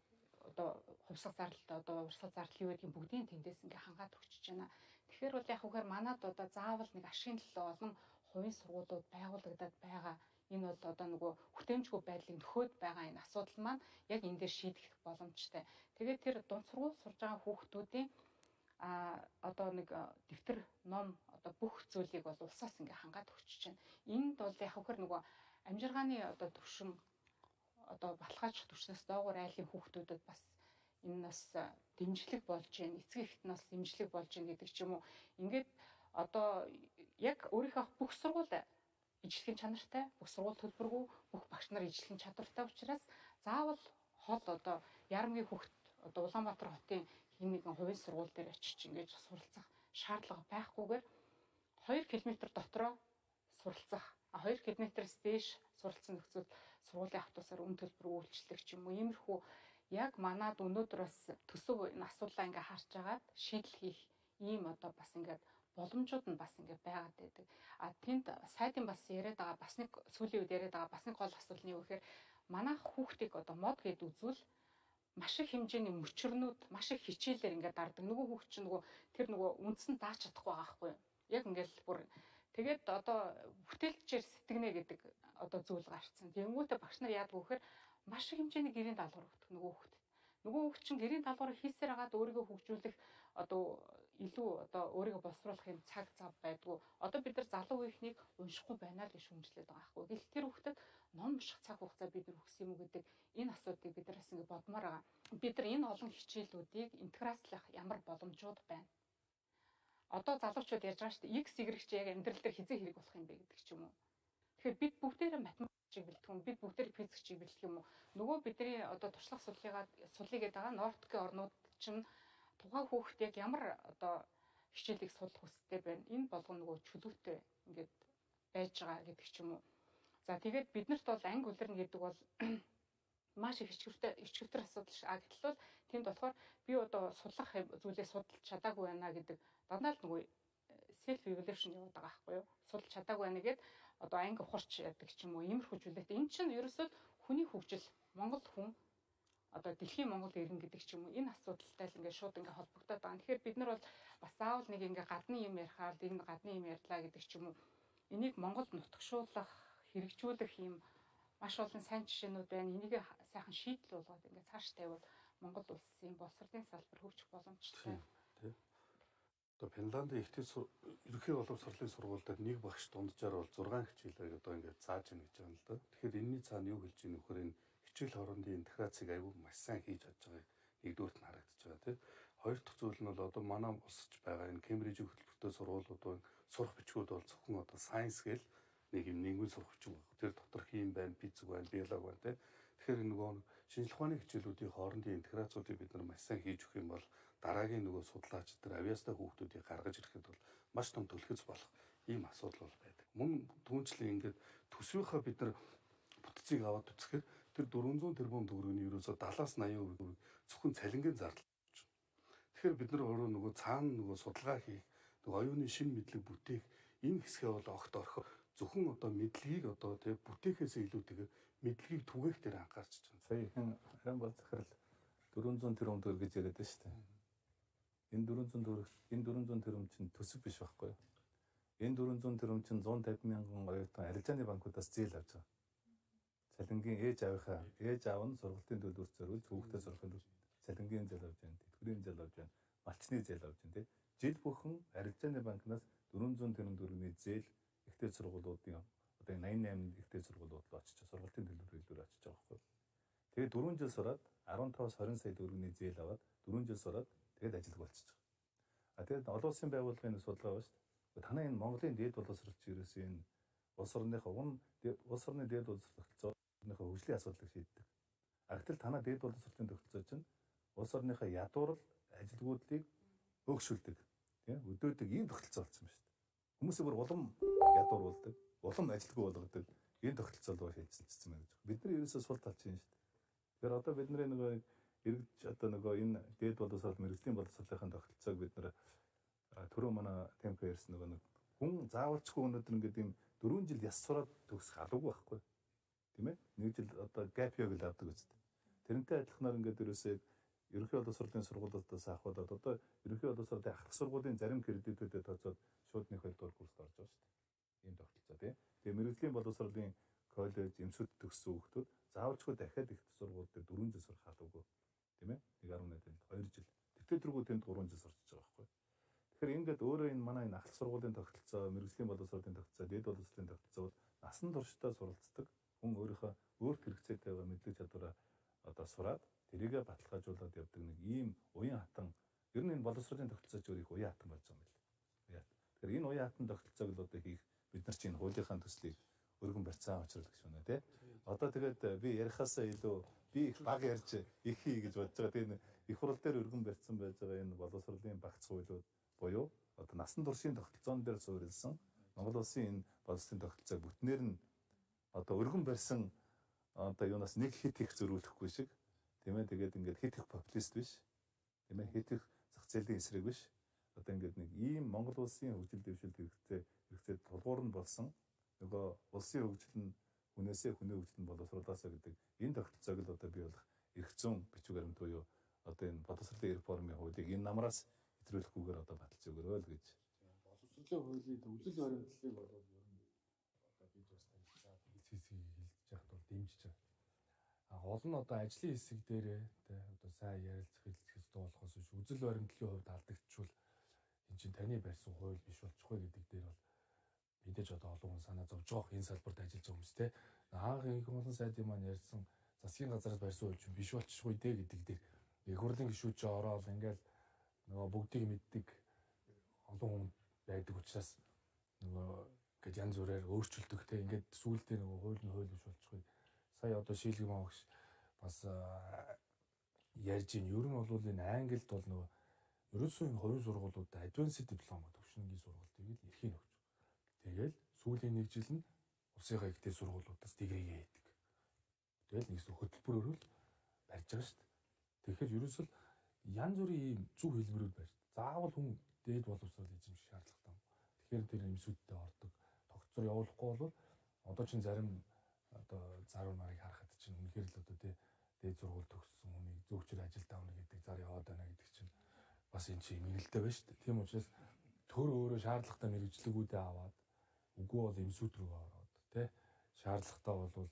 одоо хувьсгал зардалтай одоо урсгал зардал юу гэдгийг бүгдийн тэндээс ингээ хангаад өгчөж байна. Тэгэхээр бол яг үхээр манад одоо заавал нэг ашигын төлөө олон хувийн сургуулиуд байгуулагдаад байгаа. Энэ бол одоо нөгөө хүртээмжгүй байдлыг нөхөд байгаа энэ асуудал маань яг энэ дээр шийдэх боломжтой. Тэгээд тэр дунд сургууль сурж байгаа хүүхдүүдийн а одоо нэг дэвтэр ном одоо бүх зүйлийг бол улсаас ингээ хангаад өгчөж байна. Энд бол яг үхээр нөгөө амжиргааны одоо төвшин одоо баталгаажих төвшнөөс доогуур айлын хүүхдүүдэд бас энэ нас дэмжлэг болж байна. Эцэг эхт нас дэмжлэг болж байна гэдэг ч юм уу. Ингээд одоо яг өөрийнхөө бүх сургууль ижлэхэн чанартай, бүх сургууль төлбөргүй, бүх багш нар ижлэхэн чадвартай учраас заавал хол одоо Ярамгийн хүүхд одоо Улаанбаатар хотын хин нэгэн хувийн сургууль дээр очиж ингэж суралцах шаардлага байхгүйгээр хоёр километр дотроо суралцах, хоёр километрээс дээш суралцсан нөхцөл сургуулийн автобусаар үн төлбөр үйлчлэх ч юм уу. Иймэрхүү яг манад өнөөдөр бас төсөв энэ асуудлаа ингээ харж агаад шийдэл хийх ийм одоо бас ингээд боломжууд нь бас ингээ байгаад байдаг. А тэнд сайдын бас яриад байгаа бас нэг сүүлийн үед яриад байгаа бас нэг гол асуудал нь юу гэхээр манайх хүүхдийг одоо мод гэд үзвэл маш их хэмжээний мөчрнүүд маш их хичээлээр ингээ дардаг. Нөгөө хүүхд чинь нөгөө тэр нөгөө үндсэн дааж чадахгүй байгаа байхгүй юу? Яг ингээл бүр тэгээд одоо бүтээлчээр сэтгэнэ гэдэг одоо зүйл гарцсан. Тэнгүүтээ багш нар яадаг вэ гэхээр маш их хэмжээний гэрийн даалгавар өгдөг нөгөө хүүхдэд. Нөгөө хүүхд чинь гэрийн даалгаврыг хийсээр хагаад өөрийгөө хөгжүүлэх одоо илүү одоо өөрийгөө боловсруулах юм цаг зав байдгүй. Одоо бид нар залуу үеийнхнийг уншихгүй байна л гэж шүүмжлээд байгаа байхгүй. Гэтэл тэр хүүхдэд ном унших цаг хугацаа бид нар өгсөн юм уу гэдэг энэ асуудыг бид нараас ингэ бодмоор байгаа. Бид нар энэ олон хичээлүүдийг интеграцлах ямар боломжууд байна? Одоо залуучууд ярьж байгаа шүү дээ. X, Y чи яг амьдрал дээр хизээ хэрэг болох юм бэ гэдэг ч юм уу. Тэгэхээр бид бүгдээрээ математикийг бэлтгэх юм, бид бүгдээрээ физикчийг бэлтгэх юм уу? Нөгөө бидний одоо туршлага судлаагаа суллигээд байгаа Нордикийн орнууд чинь тухайн хүүхэд яг ямар одоо хичээлийг судлах хүсэлтэй байна. Энэ болгоно нөгөө чөлөөтэй ингээд байж байгаа гэдэг ч юм уу. За тэгээд биднэрт бол анги үлрэн гэдэг бол маш их ичгэртэй ичгэртэр асуудал ш. А гэтэл бол тэнд болохоор би одоо судлах зүйлээ судалж чадаагүй байна гэдэг дандаа л нөгөө self evaluation яваад байгаа байхгүй юу? Судалж чадаагүй байна гэгээд одоо анги ухарч яадаг ч юм уу. Иймэрхүү зүйлээ. Энэ чинь ерөөсөө хүний хөгжил, Монгол хүн одоо дэлхийн Монгол иргэн гэдэг ч юм уу. Энэ асуудалтай л ингээд шууд ингээд холбогдоод байгаа. Тэгэхээр бид нар бол бас заавал нэг ингээд гадны юм ярихаар энэ гадны юм ярьлаа гэдэг ч юм уу. Энийг Монголд нутагшуулах, хэрэгжүүлэх юм маш олон сайн жишээнүүд байна. Энийг сайхан шийдэл болгоод ингээд цааш тавиул Монгол улсын боловсролын салбар хөгжих боломжтой. Тийм. Одоо Финландын ихтэй ерөнхий боловсролын сургууль дээр нэг багш дунджаар бол зургаан хичээлээ одоо ингээд зааж ийн гэж байна л да. Тэгэхээр энэний цаана юу хэлж ийн вөхөр энэ хичээл хоорондын интеграцийг аюул маш сайн хийж чадж байгааг нэгдүгürt нь харагдаж байгаа тийм. Хоёр дахь зүйл нь бол одоо манай босч байгаа энэ Кембрижийн хөтөлбөртэй сургуулиудын сурах бичгүүд бол зөвхөн одоо сайенс гэл нэг юм нэгэн сурах бичиг байна. Тэр дотор хим байна, физик байна, биологи байна тийм. Тэгэхээр нөгөө шинжлэх ухааны хичээлүүдийн хоорондын интеграцуудыг бид нар маш сайн хийж өгөх юм бол дараагийн нөгөө судлаач тэр авьяастай хүүхдүүдийг гаргаж ирэхэд бол маш том төлхөц болох ийм асуудал бол байдаг. Мөн түүнчлэн ингээд төсвийнхаа бид нар бүтцийг аваад үзэхээр тэр дөрвөн зуун тэрбум төгрөгийн ерөөсө дадлаас восемь хувийг зөвхөн цалингийн зардал болж байна. Тэгэхээр бид нар өөрөө нөгөө цаана нөгөө судалгаа хийх, нөгөө оюуны шинэ мэдлэг бүтээх энэ хэсгээ бол огт орхих зөвхөн одоо мэдлэгийг одоо тэг бүтээхээс илүүтэйгээр мэдлэгийг түгээх дээр анхаарч байна. Сая хэн харин бол захирал дөрвөн зуун тэрбум төгрөг гэж яриад байна шүү дээ. Энэ дөрвөн зуун төгрөг энэ дөрвөн зуун тэрбум чинь төсөв биш байхгүй юу? Энэ дөрвөн зуун тэрбум чинь one fifty мянган оюутан арилжааны банкудаас зээл авч байгаа. Цалингийн ээж аавынхаа ээж аав нь сургалтын төлбөрт зориулж хүүхдээ сурахын тулд цалингийн зээл авч байна, тэтгэврийн зээл авч байна, малчны зээл авч байна тий. Жил бүхэн арилжааны банкнаас дөрвөн зуун тэрбум төгрөгийн зээл ихтэй сургуулиудын одоо eighty-eight ихтэй сургуулиуд руу очиж сургалтын төлбөр хэлбэр очиж байгаа байхгүй. Тэгээд дөрвөн жил сураад fifteen-аас twenty сая төгрөгийн зээл аваад дөрвөн жил сураад тэгээд ажиллах болчихж байгаа. А тэгээд олон улсын байгууллагын судалгаа байна шүү дээ. Танай энэ Монголын дээд боловсролч ерөөсөө энэ улс орныхоо уг улс орны дээд боловсролцоо орныхоо хөгжлийн асуудлыг шийддэг. А гэтэл танай дээд боловсролын тогтолцоо чинь улс орныхоо ядуурл ажилгүйдлийг өөгшүүлдэг. Тийм өдөөдөг ийм тогтолцоо болсон байна шүү дээ. Хүмүүсээ бүр улам ядууруулдаг, улам ажилгүй болгодог энэ тогтолцоо руу шилжчихсэн байна гэж. Бид нар ерөөсөө сул талч юм шүү дээ. Тэгэхээр одоо бидний нөгөө эргэж одоо нөгөө энэ дээд боловсрол мэрэгжлийн боловсролын тогтолцоог бид нар түрүү манай темп ярьсан нөгөө нэг хүн заавалчгүй өнөөдөр ингээд юм дөрвөн жил яс сураад төгсөх алуугүй байхгүй тийм ээ нэг жил одоо gap year гэж авдаг үстэй тэрнтэй адилханаар ингээд ерөөсөө ерөнхий боловсролын сургуулиудаас авах болоод одоо ерөнхий боловсролын ахлах сургуулийн зарим кредитүүдэд тооцоод шууд нэг хоёр дахь курст орж байгаа шүү дээ. Ийм тогтолцоо тийм. Тэгээ мэрэгжлийн боловсролын коллеж, эмсүүд төгссөн хүүхдүүд заавалчгүй дахиад их сургууль дээр дөрвөн жил сурах албагүй. Тийм ээ? нэг гаруй найдад хоёр жил. Тэгтээ тэргүй тэнд гурван жил сурч байгаа байхгүй. Тэгэхээр ингээд өөрөө энэ манай энэ ахлах сургуулийн тогтолцоо, мэрэгжлийн боловсролын тогтолцоо, дээд боловсролын тогтолцоо бол насан туршдаа суралцдаг. Хүн өөрийнхөө өөрт хэрэгцээтэй байгаа мэдлэг чадвараа одоо сураад тэрийгэ баталгаажуулаад явдаг нэг ийм уян хатан. Ер нь энэ боловсролын тогтолцоо ч өөр их уян хатан болж байгаа юм байна. Тэгэхээр энэ уян хатан тогтолцоог л одоо хийх бид нар чинь хуулийнхаа төслийг өргөн барьцаан очрол гэж байна тий. Одоо тэгээд би ярихаасаа илүү би их баг ярьж их хий гэж бодож байгаа. Тэгээд их хурал дээр өргөн барьцсан байж байгаа энэ боловсролын багц хуулиуд буюу одоо насан туршийн тогтолцоон дээр суурилсан Монгол улсын энэ боловсролын тогтолцоог бүтнээр нь одоо өргөн барьсан одоо юунаас нэг хит их зөрүүлэхгүй шиг тийм ээ. Тэгээд ингээд хит их популист биш тийм ээ, хит их зах зээлийн эсрэг биш. Одоо ингээд нэг ийм Монгол улсын хөгжил дэвшилт хэрэгтэй хэрэгтэй тулгуур нь болсон нөгөө улсын хөгжил нь хүнээсээ хүний хөгжил нь боловсруулаасаа гэдэг энэ тогтолцоог л одоо бий болох эрх зүйн бичиг баримт буюу одоо энэ боловсролын реформын хуулийг энэ намраас хэтрүүлэхгүйгээр одоо баталж өгөрөө л гэж. Боловсролын хуулийн өвлөл баримтлалыг бол ер нь одоо бид бас танилцаад эцсийг хилдэж яхад бол дэмжиж байгаа. А гол нь одоо ажлын хэсэг дээрээ тэ одоо сайн ярилцах хэлцэх хэрэгтэй болохоос биш үзэл баримтлалын хувьд алдагдчихвал эн чинь таны барьсан хууль биш болчихгүй гэдэг дээр бол мэдээж одоо олон хүн санаа зовж байгаа энэ салбарт ажиллаж байгаа хүмүүс те анх их олон сайдын маань ярьсан засгийн газараас барьсан хууль чинь биш болчихгүй дээ гэдэг дээр их хурлын гишүүд ч ороод ингээл нөгөө бүгдийг мэддэг олон хүн байдаг учраас нөгөө ингээд янз бүрээр өөрчлөлтөх те ингээд сүүлдээ нөгөө хууль нь хууль биш болчихгүй. Сая одоо шийдэл маагш бас ярьж ийн ер нь бол энэ Англид бол нөгөө ерөөсөө энэ хувийн сургуулиудад advanced диплома төвшингийн сургалтыг л эрхийн өгч. Тэгэл сүүлийн нэг жил нь улсынхаа ихтэй сургуулиудаас дигригээ хийдэг. Тэгэл нэг хөтөлбөр өрөөл барьж байгаа шүү дээ. Тэгэхээр ерөөсөө янз бүрийн ийм зөв хэлбэрүүд барьж. Заавал хүн дээд боловсрол эзэмших шаардлагатай юм. Тэгэхээр тэр эмсүүдтэй ордог. Тогтцоор явуулахгүй бол одоо чинь зарим одоо заруу нарыг харахад чинь үнэхээр л одоо дээд сургууль төгссөн хүнийг зөвчөр ажилд авна гэдэг зар яваад байна гэдэг чинь бас энэ чинь мэрэлтэй байна шүү дээ. Тийм учраас төр өөрөө шаардлагатай мэрэгжлэгүүдээ аваад үгүй бол эмсүүд рүү ороод тий шаардлагатай бол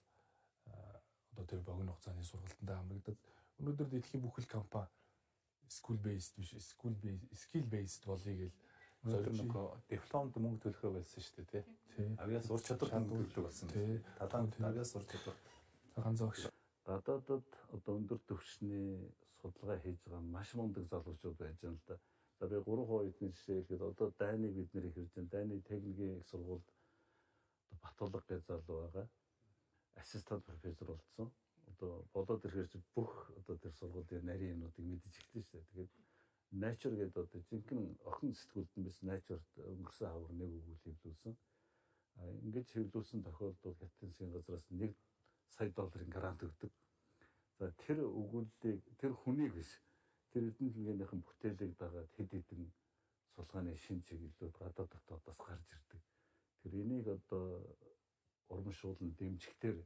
одоо тэр богино хугацааны сургалтанд хамрагдаад өнөөдөр дэлхийн бүхэл компани school based биш school based skill based болъё гэл зөвхөн нэг дипломд мөнгө төлөхөө байсан шүү дээ тий. Авиас ур чадвар төлөх болсон. Талаанд авиас ур чадвар. Цагаан зогш. Гадаадд одоо өндөр төвчний судалгаа хийж байгаа маш мундаг залуучууд байж байгаа л да. За би гурван хувийн эдний жишээ хэлгээд одоо дайныг бид нэр их хэрэгжин дайны техникийн их сургуульд одоо Батулга гэж залуу байгаа. Ассистент профессор болсон. Одоо болоод ирэхээр бүх одоо тэр сургуулийн нарийн юмнуудыг мэдэж эхэлсэн шүү дээ. Тэгээд Nature гэдэг одоо жинхэнэ охин сэтгүүлд нь биш Nature-д өнгөрсөн хавар нэг өгүүл хэвлүүлсэн. А ингэж хэвлүүлсэн тохиолдолд Хятадын засгийн газраас нэг сая долларын грант өгдөг. За тэр өгүүллийг тэр хүнийг биш тэр эрдэнэ төлгөөнийхэн бүтээлийг дагаад хэд хэдэн сулгааны шин чиглэлүүд гадаад дотоодоос гарч ирдэг. Тэр энийг одоо урамшуулн дэмжихдээ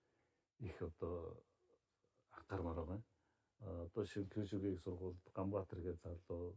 их одоо анхаармаар байгаа. Одоо Шинкрэшүгийн сургуульд Ганбаатар гэж залуу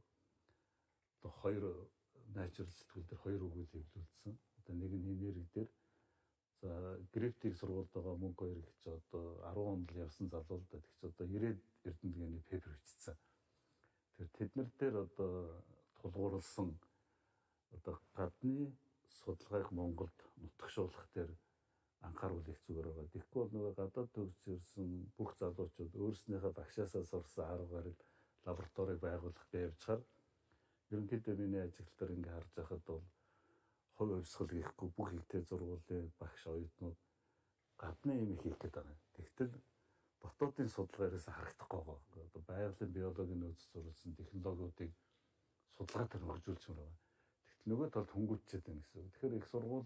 одоо хоёр Nature сэтгүүл дээр хоёр өгүүл хэвлүүлсэн. Одоо нэг нь энерги дээр за Грифтиг сургуульд байгаа мөнгө хоёр их ч одоо арван онд л явсан залуу л да тэгч одоо ирээд эрдэнэгийн пепер бичсэн. Тэр тэднэр дээр одоо тулгуурласан одоо гадны судалгааг Монголд нутагшуулах дээр анхааруул их зүгээр байгаа. Тэгэхгүй бол нөгөө гадаад төгсөж ирсэн бүх залуучууд өөрснийхөө багшаасаа сурсан аргаар лабораторийг байгуулах гэж явжхаар ерөнхийдөө миний ажиглалтаар ингээ харж байхад бол хувь хувьсгал хийхгүй бүх ихтэй зургуулын багш оюутнууд гадны юм хийх гээд байгаа. Тэгтэл дотоодын судалгаараас харагдахгүй байгаа. Одоо байгалийн биологийн нөөц зурсан технологиудыг судалгаа дээр хөгжүүлж байгаа. Тэгтэл нөгөө талд хөнгөлчээд байна гэсэн. Тэгэхээр их сургууль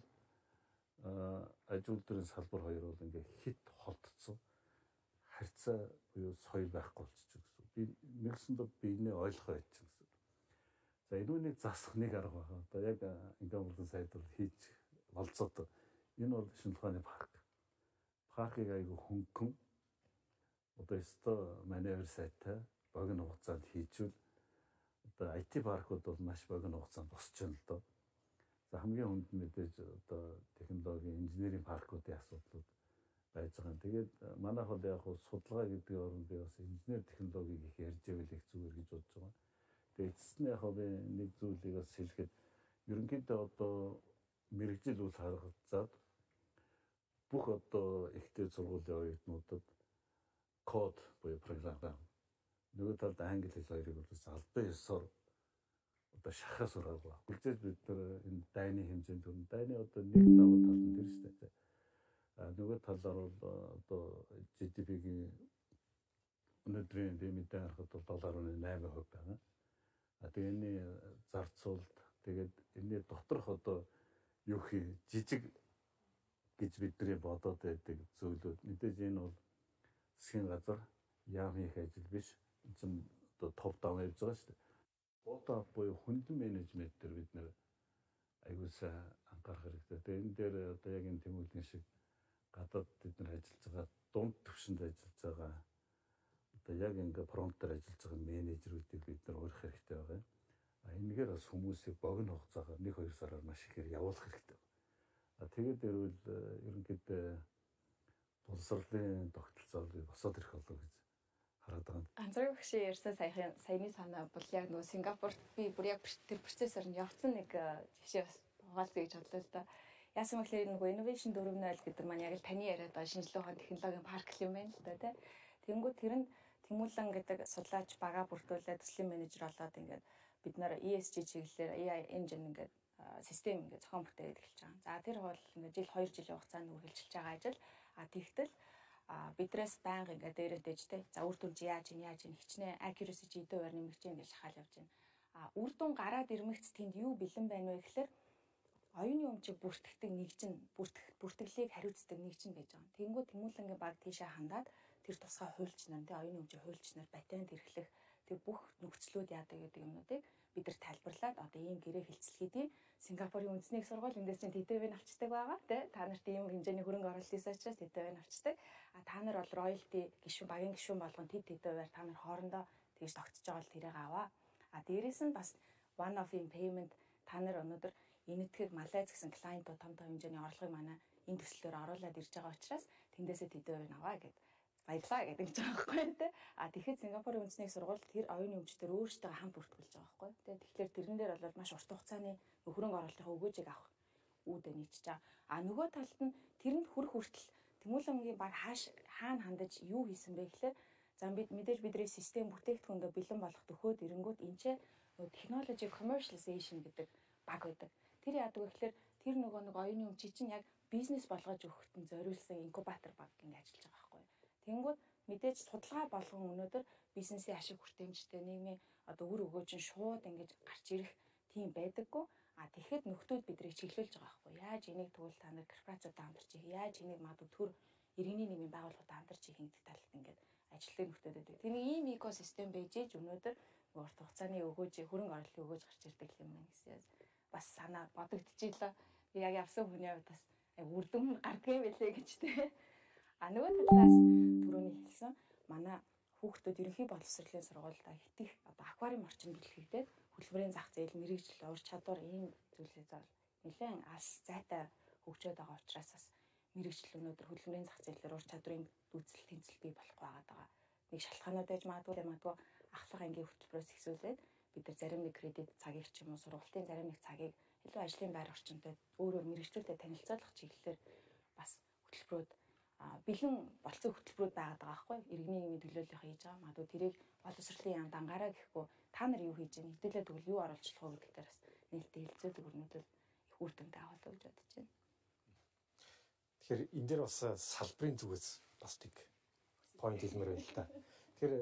аж үйлдвэрийн салбар хоёр бол ингээ хит холдсон харьцаа буюу соёл байхгүй болчихж гэсэн. Би нэгсэндээ биенээ ойлгохоо ячсан гэсэн. За энүүнийг засах нэг арга байна. Одоо яг ингээм болон сайдвар хийж болцоод энэ бол шинэ ухааны парк. Паркыг айгүй хөнгөн одоо өстой маневр сайтай богино хугацаанд хийжүүл одоо ай ти паркууд бол маш богино хугацаанд босч байна л доо. За хамгийн хүнд нь мэдээж одоо технологийн инженерийн паркуудын асуудлууд байж байгаа. Тэгээд манайх бол яг хуу судалгаа гэдэг оронд би бас инженер технологиг их ярьж байвал их зүгээр гэж бодож байгаа. Тэгээд эцэст нь яг хуу би нэг зүйлийг бас хэлэхэд ерөнхийдөө одоо мэрэгжил үйл харгалзаад бүх одоо ихтэй сургуулийн оюутнуудад код буюу програм нөгөө талд англи хэл хоёрыг бол албан ёсоор одоо шахах сургууль. Үлдээж бид нар энэ дайны хэмжээнд түрэн дайны одоо нэг давуу тал нь тэр шүү дээ. А нөгөө талаар бол одоо жи ди пигийн өнөөдрийн дэмэдээ харахад бол доллар нь найман хувь байна. А тэгний зарцуулт тэгээд энэний доторх одоо юу хий жижиг гэж бидний бодоод байдаг зүйлүүд мэдээж энэ бол засгийн газар яам хийх ажил биш. Энэ чинь одоо топ даун явж байгаа шүү дээ. Бото буюу хүндэн менежмент дээр бид нэр аягуусаа анхаарах хэрэгтэй. Тэгээд энэ дээр одоо яг энэ тэмүүлгийн шиг гадаад бид нар ажиллаж байгаа дунд түвшинд ажиллаж байгаа одоо яг ингээ промптер ажиллаж байгаа менежерүүдийг бид нар урих хэрэгтэй байгаа юм. А энэгээр бас хүмүүсийг богино хугацаагаар нэг хоёр сараар маш ихээр явуулах хэрэгтэй. А тэгээд ирвэл ерөнхийдөө боловсролын тогтолцоо босоод ирэх болов гэж хараад байгаа. Ганцхан багшийн ярьсан саяхан саяны санаа бол яг нөгөө Сингапурт би бүр яг тэр процессор нь явцсан нэг жишээ бас хуваалцъя гэж бодлоо л да. Яасан мэхлээр нөгөө innovation дөрвөн нөл гэдэг маань яг л таны яриад байгаа шинжилгээ ухааны технологийн парк юм байна л да тий. Тэнгүүд тэр нь Тэмүүлэн гэдэг судлаач бага бүрдүүлээд төслийн менежер болоод ингээд бид нар и эс жи чиглэлээр эй ай engine ингээд систем ингээд зохион бүтээгээд эхэлж байгаа. За тэр бол ингээд жил хоёр жилийн хугацаанд үргэлжилж байгаа ажил. А тэгтэл бидрээс байнга ингээд дээрээ дэжтэй. За үр дүн яаж ин яаж ин хичнээн accuracy чи хэдэн хувиар нэмэгдэж байгаа гэж шахаал явж байна. А үр дүн гараад ирмэгц тэнд юу бэлэн байна вэ гэхээр оюуны өмчийг бүртгэдэг нэг чинь бүртгэх бүртгэлийг хариуцдаг нэг чинь байж байгаа. Тэнгүү Тэмүүлэнгийн баг тийшээ хандаад тэр тусгай хуульч нар тий оюуны өмчийн хуульч нар патент эрхлэх тэр бүх нөхцлүүд яадаг гэдэг юмнуудыг бид нар тайлбарлаад одоо ийм гэрээ хилцэлгийдийн Сингапурын үндэсний их сургууль эндээс чинь тэ дэ вэ-г авчдаг байгаа тий та нарт ийм хэмжээний хөрөнгө оруулалтын учраас тэ дэ вэ-г авчдаг. А та нар бол роялти гишүүн багийн гишүүн болгон тэд тэ дэ вэ-аар та нар хоорондоо тэгж тогтсож байгаа бол тэрийг аваа. А дээрээс нь бас one of in payment та нар өнөөдөр энэтхэг Малайз гэсэн клиентууд том том хэмжээний орлогыг манай энэ төслөөр оруулаад ирж байгаа учраас тэндээсээ тэ дэ вэ-г аваа гэдэг баярлаа гэдэг ч байгаа байхгүй тий. А тэгэхэд Сингапурын үндэсний сургууль тэр оюуны өмчтөр өөрсдөө хамт бүртгүүлж байгаа байхгүй тий. Тэгэхээр тэрэн дээр бол маш урт хугацааны хөрөнгө оруулалтын өгөөжийг авах үүдээ нийцэж байгаа. А нөгөө талд нь тэрэнд хүрэх хүртэл Тэмүүлэнгийн баг хааш хаана хандаж юу хийсэн бэ гэхээр за бид мэдээж бидний систем бүтээгдэхүүндээ бэлэн болгох төхөөд ирэнгүүт энэчээ technology commercialization гэдэг баг байдаг. Тэр яадаг вэ гэхээр тэр нөгөө нэг оюуны өмчийг чинь яг бизнес болгож өгөхөд нь зориулсан инкубатор баг ингэ ажиллаж байгаа байхгүй. Тэнгүүд мэдээж судалгаа болгон өнөөдөр бизнесийн ашиг хүртээмжтэй нийгмийн одоо үр өгөөж нь шууд ингэж гарч ирэх тийм байдаггүй. А тэгэхэд нөхдүүд бидрийг чиглүүлж байгаа байхгүй. Яаж энийг тэгвэл та нар корпорациудаа хамтарч их, яаж энийг магадгүй төр иргэний нийгмийн байгууллагуудаа хамтарч их гэдэг талд ингээд ажилтны нөхдүүд байдаг. Тэний ийм экосистем байж ээж өнөөдөр урт хугацааны өгөөжийг хөрөнгө оруулалтын өгөөж гарч ирдэг юм байна гэсэн бас санаа бодогдчихлоо. Би яг явсан хүний хувьд бас үрдэн гардгийм байлээ гэж тэ. А нөгөө талаас түрүүний хэлсэн манай хүүхдүүд ерөнхий боловсролын сургуультай хитэх одоо аквариум орчинд бэлтгэгдээд хөтөлбөрийн зах зээл мэрэгжил ур чадвар ийм зүйлээ зал нэлээд алс зайтай хөгжөөд байгаа учраас бас мэрэгжил өнөөдөр хөтөлбөрийн зах зээлээр ур чадрын дүүцэл тэнцэл бий болохгүй байгаа. Нэг шалтгаанууд байж магадгүй магадгүй ахлах ангийн хөтөлбөрөөс ихсүүлээд бид нар зарим нэг кредит цагийг ч юм уу сургалтын зарим нэг цагийг илүү ажлын байр орчинтой өөрөөр мэрэгчлүүдэд танилцуулах чиглэлээр бас хөтөлбөрүүд бэлэн болцсон хөтөлбөрүүд байгаад байгаа байхгүй иргэний нийгмийн төлөөлөл хийж байгаа. Магадгүй тэрийг боловсролын яам дангаараа гэхгүй та нар юу хийж байгаа хэдүүлээ тэгвэл юу оруулах вэ гэдэг дээр бас нээлттэй хэлцээдэг өрнөдөл их үр дүнтэй авах гэж бодож байна. Тэгэхээр энэ дээр бас салбарын зүгээс бас тийг point хэлмээр байна л та. Тэгэхээр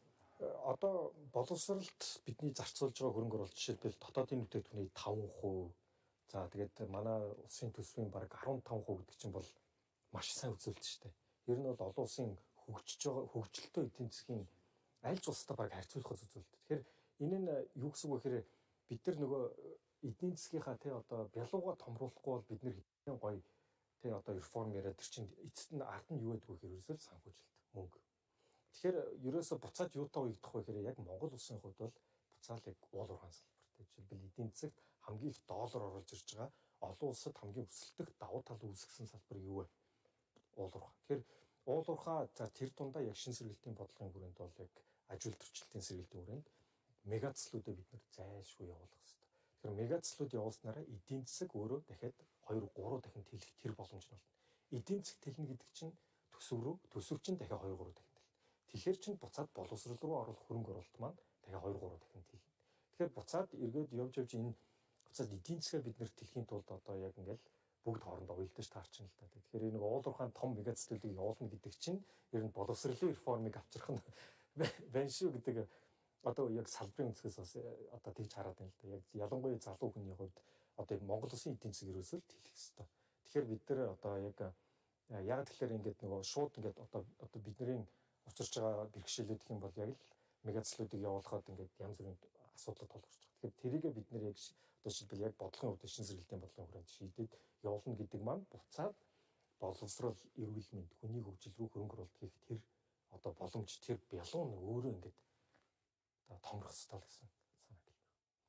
одоо боловсролд бидний зарцуулж байгаа хөрөнгө оруулалт жишээлбэл дотоодын бүтээгдэхүүний таван хувь за тэгээд манай улсын төсвийн бараг арван таван хувь гэдэг чинь бол маш сайн үзүүлэлт шүү дээ. Ер нь бол олон улсын хөгжиж байгаа хөгжилтэй эдийн засгийн аль ч улстай баг харьцуулах үзүүлэлт. Тэгэхээр энэ нь юу гэсэн үг вэ гэхээр бид нар нөгөө эдийн засгийнхаа тий одоо бялууга томруулахгүй бол бид нэр хэдэн гоё тий одоо реформ яриад тэр чинь эцэст нь ард нь юу гэдэг вэ гэхээр ерөөсөө санхүүжилт мөнгө. Тэгэхээр ерөөсө буцаад юутай уягдах вэ гэхээр яг Монгол улсын хувьд бол буцаал яг уул уурхайн салбарт. Жишээлбэл эдийн засагт хамгийн их доллар оруулж ирж байгаа олон улсад хамгийн өсөлтөх давуу тал үүсгэсэн салбар юу вэ? Уул уурхай. Тэгэхээр уул уурхай за тэр дундаа яг шин сэргэлтийн бодлогын хүрээнд бол яг аж үйлдвэрчлэлтийн сэргэлтийн хүрээнд мегацлуудыг бид нэр зайлшгүй явуулах хэрэгтэй. Тэгэхээр мегацлууд явуулснараа эдийн засаг өөрөө дахиад хоёр гурав дахин тэлэх тэр боломж нь болно. Эдийн засаг тэлнэ гэдэг чинь төсөв рүү, төсөв чинь дахиад хоёр гурав дахин тэлнэ. Тэгэхээр чинь буцаад боловсрол руу оруулах хөрөнгө оруулалт маань дахиад хоёр гурав дахин тэлнэ. Тэгэхээр буцаад эргээд явж явж энэ буцаад эдийн засгаа бид нэр тэлхийн тулд одоо яг ингээл бүгд хоорондоо уялдаж таарч байна л да. Тэгэхээр энэ нэг уул уурхайн том мегацлуудыг явуулна гэдэг чинь ер нь боловсролын реформыг авчрах нь байна шүү гэдэг одоо яг салбарын өнцгөөс бас одоо тэгж хараад байна л да. Яг ялангуяа залуу хүний хувьд одоо Монгол Улсын эдийн засаг ерөөсөө тэлэх хэрэгтэй. Тэгэхээр бид нэр одоо яг яг тэгэхээр ингээд нөгөө шууд ингээд одоо одоо бидний учирч байгаа бэрхшээлүүд гэх юм бол яг л мегацлуудыг явуулахад ингээд янз бүрийн асуудал тулгарч байгаа. Тэгэхээр тэрийгээ бид нэр яг одоо жишээлбэл яг бодлогын хувьд шин сэргэлтийн бодлогын хүрээнд шийдээд явуулна гэдэг маань буцаад боловсрол, эрүүл мэнд, хүний хөгжил рүү хөрөнгө оруулалт хийх тэр одоо боломж тэр бялуун нь өөрөө ингээд одоо томрох ёстой л гэсэн санаа гэлээ.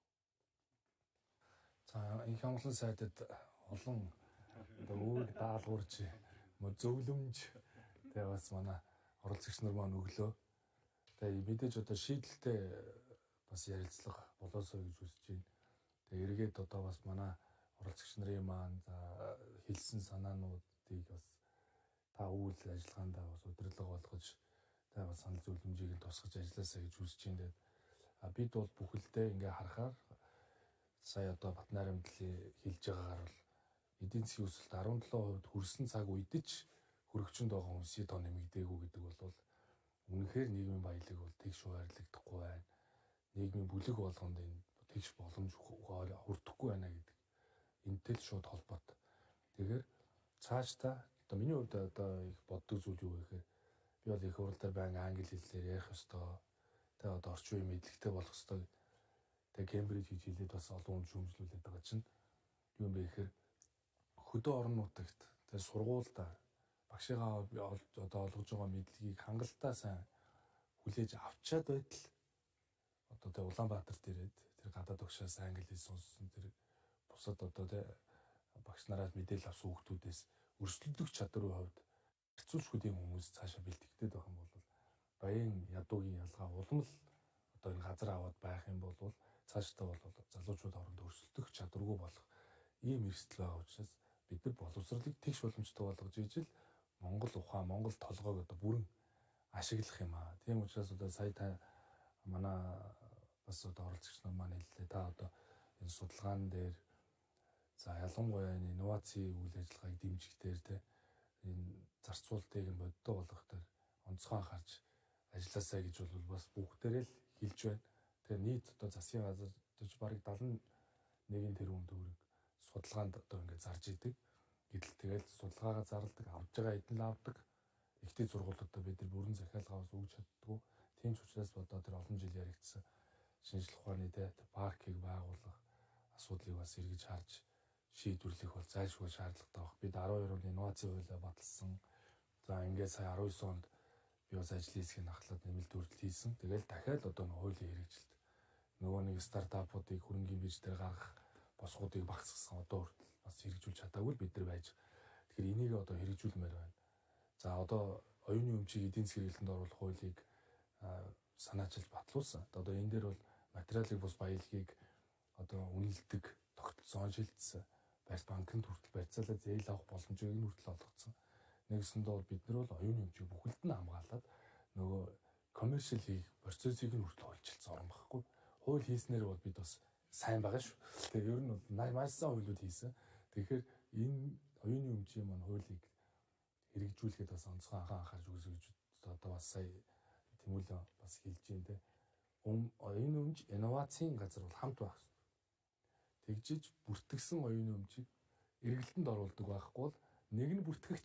За их онлын сайдад олон одоо үүрэг даалгаварч мө зөвлөмж тэгээ бас манай оролцогч нар маань өглөө. Тэгээ мэдээж одоо шийдэлтэй бас ярилцлага болоосоо гэж үзэж байна. Тэгээ эргээд одоо бас манай оролцогч нарын маань за хэлсэн санаануудыг бас та үйл ажиллагаанд бас удирдлага болгож тэгээ бас санал зөвлөмжийг нь тусгаж ажилласаа гэж үзэж байна. А бид бол бүхэлдээ ингээ харахаар сая одоо Батнайрамдлын хэлж байгаагаар бол эдийн засгийн өсөлт арван долоо хувьд хүрсэн цаг үед ч хөрөгчөнд байгаа хүнсийн тоо нэмэгдээгүй гэдэг бол үнэхээр нийгмийн баялаг бол тэгш хуваарлагдахгүй байна. Нийгмийн бүлэг болгонд энэ тэгш боломж хүрдэхгүй байна гэдэг энэтэй л шууд холбоотой. Тэгэхээр цаашдаа одоо миний хувьд одоо их боддог зүйл юу вэ гэхээр би бол их хурал дээр байнга англи хэлээр ярих ёстой. Тэгээ одоо орчин үеийн мэдлэгтэй болох ёстой. Тэгээ Кембриж хийж хэлээд бас олон хүн шүүмжлүүлээд байгаа чинь юу юм бэ гэхээр хөдөө орон нутагт тэгээ сургуультай багшигаа одоо олгож байгаа мэдлэгийг хангалттай сайн хүлээж авчаад байтал одоо тэгээ Улаанбаатарт ирээд тэр гадаад багшаас англи хэл сонссон тэр бусад одоо тэгээ багш нараас мэдээлэл авсан хүүхдүүдээс өрсөлдөх чадварын хувьд хэцүүлшгүүдийн хүмүүс цаашаа бэлтгэдэг байх юм бол баян ядуугийн ялгаа улам л одоо энэ газар аваад байх юм бол цаашдаа бол залуучууд хооронд өрсөлдөх чадваргүй болох ийм эрсдэл байгаа учраас бид нар боловсролыг тэгш боломжтой болгож ижил Монгол ухаан, Монгол толгойг одоо бүрэн ашиглах юм аа. Тийм учраас одоо сая та манай бас одоо оролцогч нар маань хэллээ. Та одоо энэ судалгаан дээр за ялангуяа энэ инновацийн үйл ажиллагааг дэмжих дээр те энэ зарцуулалтыг нь бодиттой болгох дээр онцгой анхаарч ажилласаа гэж бол бас бүгдээрээ л хэлж байна. Тэгээ нийт одоо засгийн газар гэж бараг дагалан нэгэн тэрбум төгрөг судалгаанд одоо ингээд зарж идэг. Гэтэл тэгэл судалгаагаа зарладаг, авж байгаа эдэн л авдаг. Ихтэй сургуулиудаа бид нар бүрэн захиалгаас өгч чаддгүй. Тийм ч учраас одоо тэр олон жил яригдсан шинжлэх ухааны тэ паркийг байгуулах асуудлыг бас эргэж харж шийдвэрлэх бол зайлшгүй шаардлагатай баг. Бид арван хоёр оны инновацийн хуулиа баталсан. За ингээд сая арван девять онд би бас ажлын хэсгийг нахлаад нэмэлт өөрчлөлт хийсэн. Тэгэл дахиад одоо нэг хуулийн хэрэгжилт нөгөө нэг стартапуудыг хөрөнгөний бирж дээр гаргах босгуудыг багасгасан одоо хүртэл бас хэрэгжүүлж чадаагүй бид нар байж. Тэгэхээр энийг одоо хэрэгжүүлмээр байна. За одоо оюуны өмчийг эдийн засгийн хэрэглэнд оруулах хуулийг санаачилж батлуулсан. Одоо энэ дээр бол материалын бус баялагийг одоо үнэлдэг тогтолцоон шилжсэн. Барьц банкнд хүртэл барьцаалаа зээл авах боломжийг нь хүртэл олгоцсон. Нэгсэндээ бол бид нар бол оюуны өмчийг бүхэлд нь хамгаалаад нөгөө коммершил хийх процессыг нь хүртэл хуульчилсан орон багхгүй. Хууль хийснээр бол бид бас сайн байгаа шүү. Тэгээ ер нь бол маш сайн хуулиуд хийсэн. Тэгэхээр энэ оюуны өмчийн маань хуулийг хэрэгжүүлэхэд бас онцгой анхаа анхаарч үзэж одоо бас сая Тэмүүлэн бас хэлж байна те. Оюуны өмч инновацийн газар бол хамт байх хэрэгтэй. Тэгжиж бүртгэгсэн оюуны өмчийг эргэлтэнд оруулдаг байхгүй бол нэг нь бүртгэгч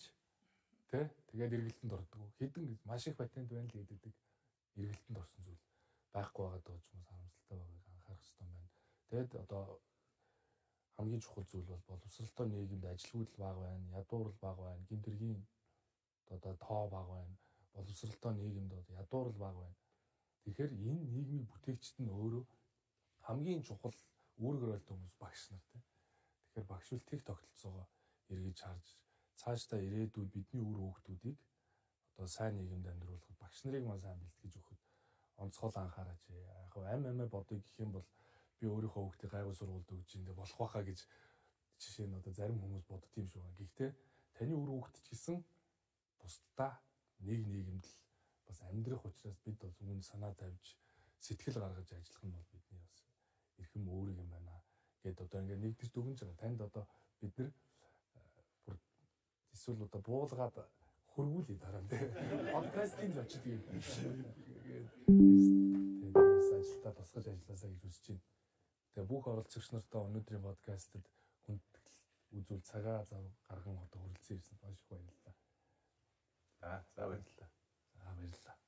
тэ тэгээд эргэлтэнд ордог. Хэдэн маш их патент байна л гэдэг эргэлтэнд орсон зүйл байхгүй байгаа даа ч юм уу харамсалтай байгааг анхаарах хэрэгтэй байна. Тэгэд одоо хамгийн чухал зүйл бол боловсролтой нийгэмд ажилгүйдэл бага байна, ядуурл бага байна, гэмтэргийн одоо тоо бага байна. боловсралтай нийгэмд одоо ядуурл бага байна. Тэгэхээр энэ нийгмийн бүтээгчд нь өөрөө хамгийн чухал үүрэг ролтой хүмүүс багш нар тийм. Тэгэхээр багш бол тэг тогтолцоогоо эргэж харж цаашдаа ирээдүйд бидний үр хүүхдүүдийг одоо сайн нийгэмд амьдруулахад багш нарыг маань сайн бэлтгэж өгөхөд онцгой анхаараач. Яг хөө ам амаа бодъё гэх юм бол би өөрийнхөө хүүхдийг гайгүй сургуульд өгч индэ болох байхаа гэж жишээ нь одоо зарим хүмүүс бодд юм шиг байна. Гэхдээ таны үр хүүхд ч гэсэн бусдаа нэг нийгэмд л бас амьдрах учраас бид бол үүнд санаа тавьж сэтгэл гаргаж ажиллах нь бол бидний бас эрхэм өөрийг юм байна гэд одоо ингээд нэгдэж дүгнж байгаа. Танд одоо бид нар бүр эсвэл одоо буулгаад хөргүүлээ дараа нь тийм подкастын л очиж тийм тэгээд бас ажилдаа тусгаж ажилласаа гэж хүсэж байна. Тэгээ бүх оролцогч нартай өнөөдрийн подкастад хүндэтгэл үзүүл цагаа зав гарган одоо хүрэлцэн ирсэн маш их баярлалаа. За за баярлалаа. За баярлалаа.